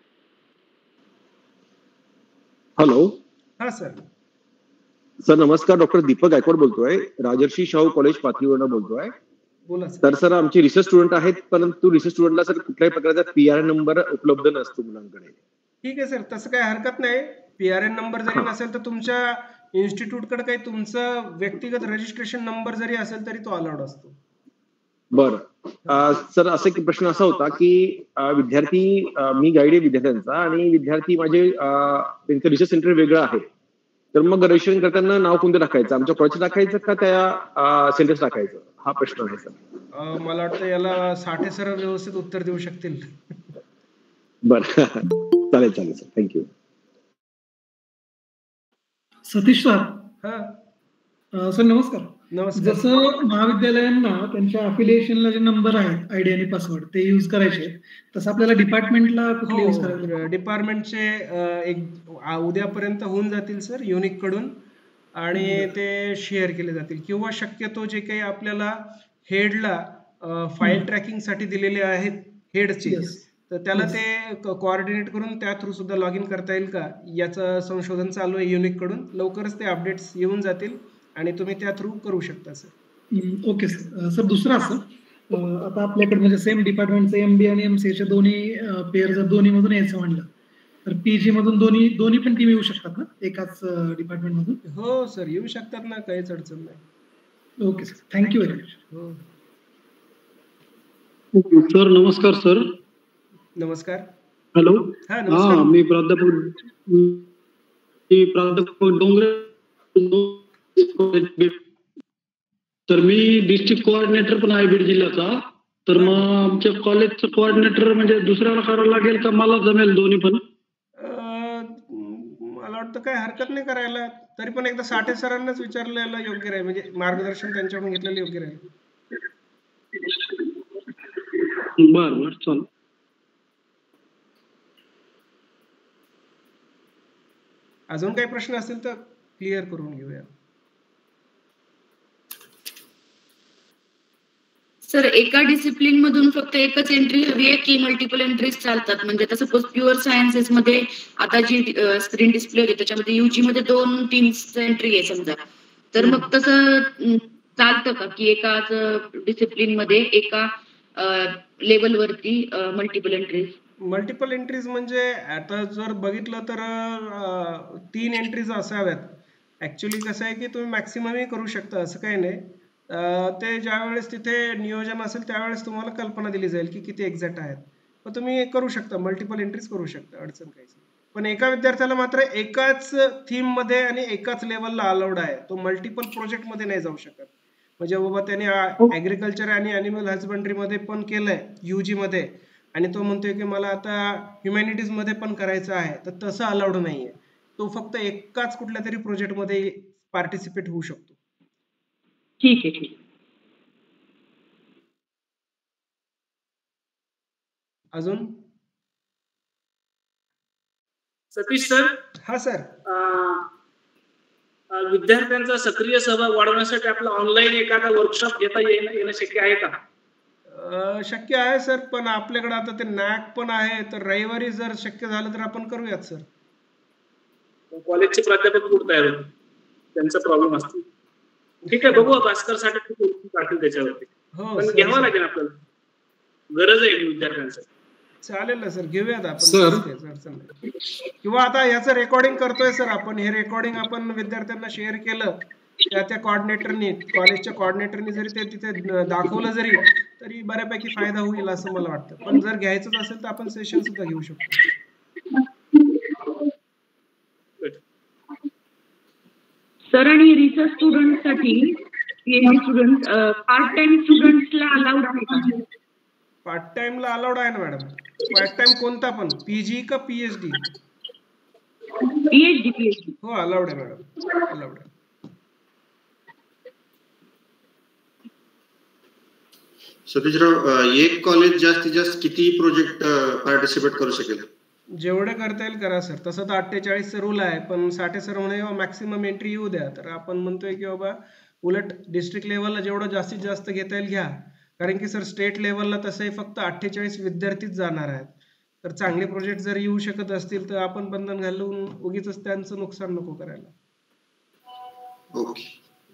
हॅलो. हा सर. सर नमस्कार, डॉक्टर दीपक गायकवाड बोलतोय, राजर्षी शाहू कॉलेज पाथरीवरून बोलतोय. बोला तर सर आमचे रिसर्च स्टुडंट आहेत, परंतु रिसर्च स्टुडंटला सर कुठल्याही प्रकारचा पी आर एन नंबर उपलब्ध नसतो मुलांकडे. ठीक आहे सर, तसं काही हरकत नाही. पी आर एन नंबर जरी नसेल तर तुमच्या इन्स्टिट्यूटकडे काही तुमचा व्यक्तिगत रजिस्ट्रेशन नंबर जरी असेल तरी तो अलाउड असतो. बरं सर, असं एक प्रश्न असा होता की विद्यार्थी, मी गाईड आहे विद्यार्थ्यांचा आणि विद्यार्थी माझे त्यांचं रिसर्च सेंटर वेगळं आहे, तर मग रजिस्ट्रेशन करताना नाव कोणतं टाकायचं, आमच्या कॉलेज टाकायचं का त्या सेंटर टाकायचं, हा प्रश्न आहे सर. मला वाटतं याला साठे सर व्यवस्थित उत्तर देऊ शकतील. बरं चालेल चालेल सर, थँक्यू. सतीश सर. हा सर नमस्कार. नमस्कार. जसं महाविद्यालयांना त्यांच्या अफिलिएशनला जे नंबर आहेत आयडी आणि पासवर्ड ते युज करायचे, तसं आपल्याला डिपार्टमेंटला कुठले युज करायचे? डिपार्टमेंटचे एक उद्यापर्यंत होऊन जातील सर युनिक कडून आणि ते शेअर केले जातील, किंवा शक्यतो जे काही आपल्याला हेडला फाईल ट्रॅकिंग साठी दिलेले आहेत हेडचे, तर त्याला ते कोऑर्डिनेट करून त्या थ्रू सुद्धा लॉग इन करता येईल का याचं संशोधन चालू आहे युनिक कडून. लवकरच ते अपडेट्स येऊन जातील आणि तुम्ही त्या थ्रू करू शकता सर. Okay sir. सर दुसरं असं, आता आपल्याकडे म्हणजे सेम डिपार्टमेंटचं एम बी आणि एम सी चे दोन्ही पेअर जर दोन्ही मधून यायचं म्हणलं तर पीजी मधून दोन्ही दोन्ही पण टीम येऊ शकतात ना एकाच डिपार्टमेंट मधून? हो सर, येऊ शकतात ना, काहीच अडचण नाही. Okay sir, thank you very much. हो सर. नमस्कार सर. नमस्कार. हॅलो. हा हा, नमस्कार. मी प्राध्यापक मी प्राध्यापक डोंगरे. तर मी डिस्ट्रिक्ट कोऑर्डिनेटर पण आहे बीड जिल्ह्याचा. तर मग आमच्या कॉलेजचं कोऑर्डिनेटर म्हणजे दुसऱ्याला करावं लागेल का मला जमेल दोन्ही पण? मला वाटतं काय हरकत नाही करायला, तरी पण एकदा साठे सरांनाच विचारलेलं योग्य राहील, म्हणजे मार्गदर्शन त्यांच्याकडून घेतलेलं योग्य राहील. बर बर चालेल. अजून काही प्रश्न असतील तर क्लिअर करून घेऊया. सर एका डिसिप्लिन मधून फक्त एकच एंट्री हवी आहे की मल्टिपल एंट्रीज चालतात? म्हणजे आता सपोज प्युअर सायन्सेस मध्ये आता जी स्क्रीन डिस्प्ले होती त्याच्यामध्ये युजी मध्ये दोन टीम्स एंट्री आहे समजा, तर मग तसं अं, चालतं का की एकाच डिसिप्लिन मध्ये एका लेवलवरती मल्टिपल एंट्रीज? मल्टिपल एंट्रीज म्हणजे आता जर बघितलं तर अं, तीन एंट्रीज असाव्यात. ऍक्च्युली कसं आहे की तुम्ही मॅक्सिममही करू शकता, असं काही नाही. अं, ते ज्यावेळेस तिथे नियोजन असेल त्यावेळेस तुम्हाला कल्पना दिली जाईल की किती एक्झॅक्ट आहेत. मग तुम्ही करू शकता, मल्टिपल एंट्रीज करू शकता, अडचण काहीच नाही. पण एका विद्यार्थ्याला मात्र एकाच थीम मध्ये आणि एकाच लेवलला अलाउड आहे. तो मल्टिपल प्रोजेक्ट मध्ये नाही जाऊ शकत. म्हणजे बाबा त्याने ऍग्रिकल्चर आणि अॅनिमल हजबंड्री मध्ये पण केलंय युजी मध्ये आणि तो म्हणतोय की मला आता ह्युमॅनिटीज मध्ये पण करायचं आहे, तर तसं अलाउड नाहीये. तो फक्त एकाच कुठल्या तरी प्रोजेक्ट मध्ये पार्टिसिपेट होऊ शकतो. ठीक आहे, ठीक आहे. अजून सतीश सर, हा सर. अं, अं, विद्यार्थ्यांचा सक्रिय सहभाग वाढवण्यासाठी आपला ऑनलाईन एखादा वर्कशॉप घेता येणं येणं शक्य आहे का? अं, शक्य आहे सर, पण आपल्याकडे आता ते नॅक पण आहे, तर रविवारी जर शक्य झालं तर आपण करूयात सर. कॉलेजचे प्राध्यापक कुठे तयार होते, त्यांचा प्रॉब्लेम असतो. ठीक आहे, बघू भास्कर साठी टाकतील त्याच्यावरती, हो पण सर, घ्यावं सर. लागेल आपल्याला, गरज आहे विद्यार्थ्यांसाठी. चालेल ना सर, घेऊयात आपण. सर. काहीच अडचण नाही. किंवा आता याचं रेकॉर्डिंग करतोय सर आपण, हे रेकॉर्डिंग आपण विद्यार्थ्यांना शेअर केलं त्या त्या कॉर्डिनेटरनी, कॉलेजच्या कॉर्डिनेटरनी जरी ते तिथे दाखवलं जरी, तरी बऱ्यापैकी फायदा होईल असं मला वाटतं. पण जर घ्यायचंच असेल तर आपण सेशन सुद्धा घेऊ शकतो. सर आणि रिसर्च स्टुडंटसाठी पीएचडी स्टुडंट पार्ट टाइम स्टुडंट्सला अलाउड आहे का? पार्ट टाइमला अलाउड आहे ना मॅडम. पार्ट टाइम कोणता पण, पीजी का पीएचडी? पीएचडी पीएचडी हो अलाउड आहे मॅडम, अलाउड आहे. सतीशराव, एक कॉलेज जास्तीत जास्त किती प्रोजेक्ट पार्टिसिपेट करू शकेल? जेवढे करता येईल करा सर. तसं तर अठ्ठेचाळीसचं रूल आहे, पण साठे सर म्हणे मॅक्सिमम एंट्री येऊ द्या. तर आपण म्हणतोय की बाबा उलट डिस्ट्रिक्ट लेवलला जेवढं जास्तीत जास्त घेता येईल घ्या. कारण की सर स्टेट लेवलला तसंही फक्त अठ्ठेचाळीस विद्यार्थीच जाणार आहेत. तर चांगले प्रोजेक्ट जर येऊ शकत असतील तर आपण बंधन घालून उगीच त्यांचं नुकसान नको करायला. ओके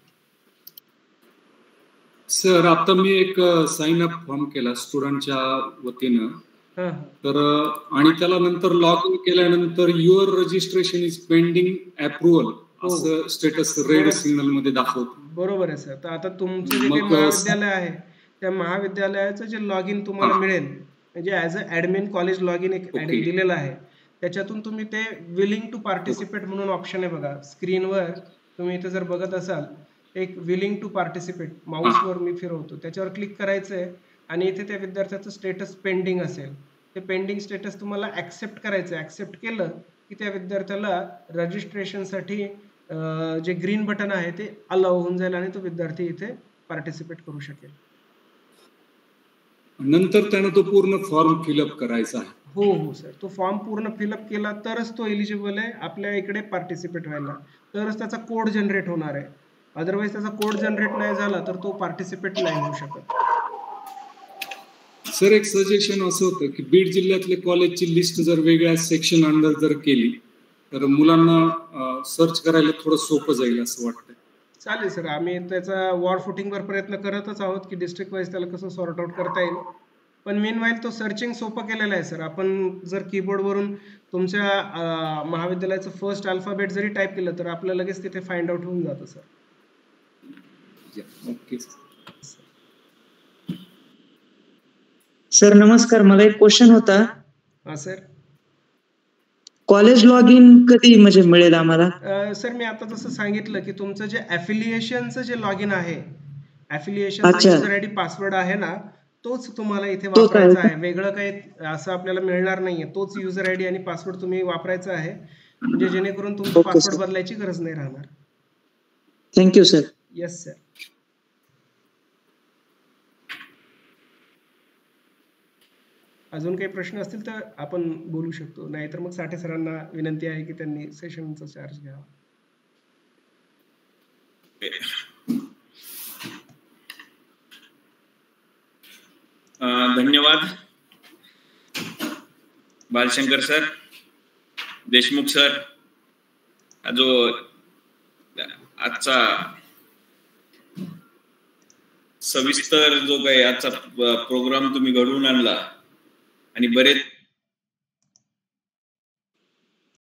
सर, आता मी एक साइन अप फॉर्म केला स्टुडंटच्या वतीनं, हा तर आणि त्याला नंतर लॉग इन केल्यानंतर your registration is pending approval असं स्टेटस रेड सिग्नल मध्ये दाखवतो. बरोबर आहे सर. तर आता तुमचं जे काही मग महाविद्यालय आहे त्या महाविद्यालयाचं जे लॉग इन तुम्हाला मिळेल, म्हणजे as a admin college log in एक Okay. दिलेलं आहे, त्याच्यातून तुम्ही ते विलिंग टू पार्टिसिपेट म्हणून ऑप्शन आहे बघा स्क्रीनवर. तुम्ही इथे जर बघत असाल एक विलिंग टू पार्टिसिपेट, माऊसवर मी फिरवतो, त्याच्यावर क्लिक करायचं आहे आणि इथे त्या विद्यार्थ्याचं स्टेटस पेंडिंग असेल, ते पेंडिंग स्टेटस तुम्हाला ऍक्सेप्ट करायचं आहे. ऍक्सेप्ट केलं की त्या विद्यार्थ्याला रजिस्ट्रेशनसाठी जे ग्रीन बटन आहे ते अलाउ होऊन जाईल आणि तो विद्यार्थी इथे पार्टिसिपेट करू शकेल. नंतर त्यानं तो पूर्ण फॉर्म फिलअप करायचा आहे. हो हो सर, तो फॉर्म पूर्ण फिलअप केला तरच तो एलिजिबल आहे आपल्या इकडे पार्टिसिपेट व्हायला, तरच त्याचा कोड जनरेट होणार आहे. अदरवाईज त्याचा कोड जनरेट नाही झाला तर तो पार्टिसिपेट नाही होऊ शकत. सर, एक सजेशन असं होतं की बीड जिल्ह्यातले कॉलेजची लिस्ट जर वेगळ्या सेक्शन अंडर जर केली तर मुलांना सर्च करायला थोडं सोपं जाईल असं वाटतं. चालेल सर, आम्ही त्याचा वॉर फुटिंगवर प्रयत्न करतच आहोत की डिस्ट्रिक्ट वाईज त्याला कसं सॉर्ट आउट करता येईल. पण मीनवाईल तो सर्चिंग सोपं केलेलं आहे सर. आपण जर कीबोर्डवरून तुमच्या महाविद्यालयाचं फर्स्ट अल्फाबेट जरी टाईप केलं तर आपल्याला लगेच तिथे फाइंड आउट होऊन जातं सर. ओके सर, नमस्कार. मला एक क्वेश्चन होता. हा सर. कॉलेज लॉग इन कधी म्हणजे मिळेल आम्हाला? सर, मी आता जसं सांगितलं की तुमचं जे ऍफिलिएशनचं जे लॉग इन आहे, ऍफिलिएशन युजर आयडी पासवर्ड आहे ना, तोच तुम्हाला इथे वापरायचा आहे. वेगळं काही असं आपल्याला मिळणार नाहीये. तोच युजर आयडी आणि पासवर्ड तुम्ही वापरायचा आहे, म्हणजे जेणेकरून तुमचं पासवर्ड बदलायची गरज नाही राहणार. Thank you sir. Yes sir. अजून काही प्रश्न असतील तर आपण बोलू शकतो, नाहीतर मग साठे सरांना विनंती आहे की त्यांनी सेशनचा चार्ज घ्यावा. अं, धन्यवाद बालशंकर सर, देशमुख सर. हा जो आजचा सविस्तर जो काही आजचा प्रोग्राम तुम्ही घडवून आणला आणि बरेच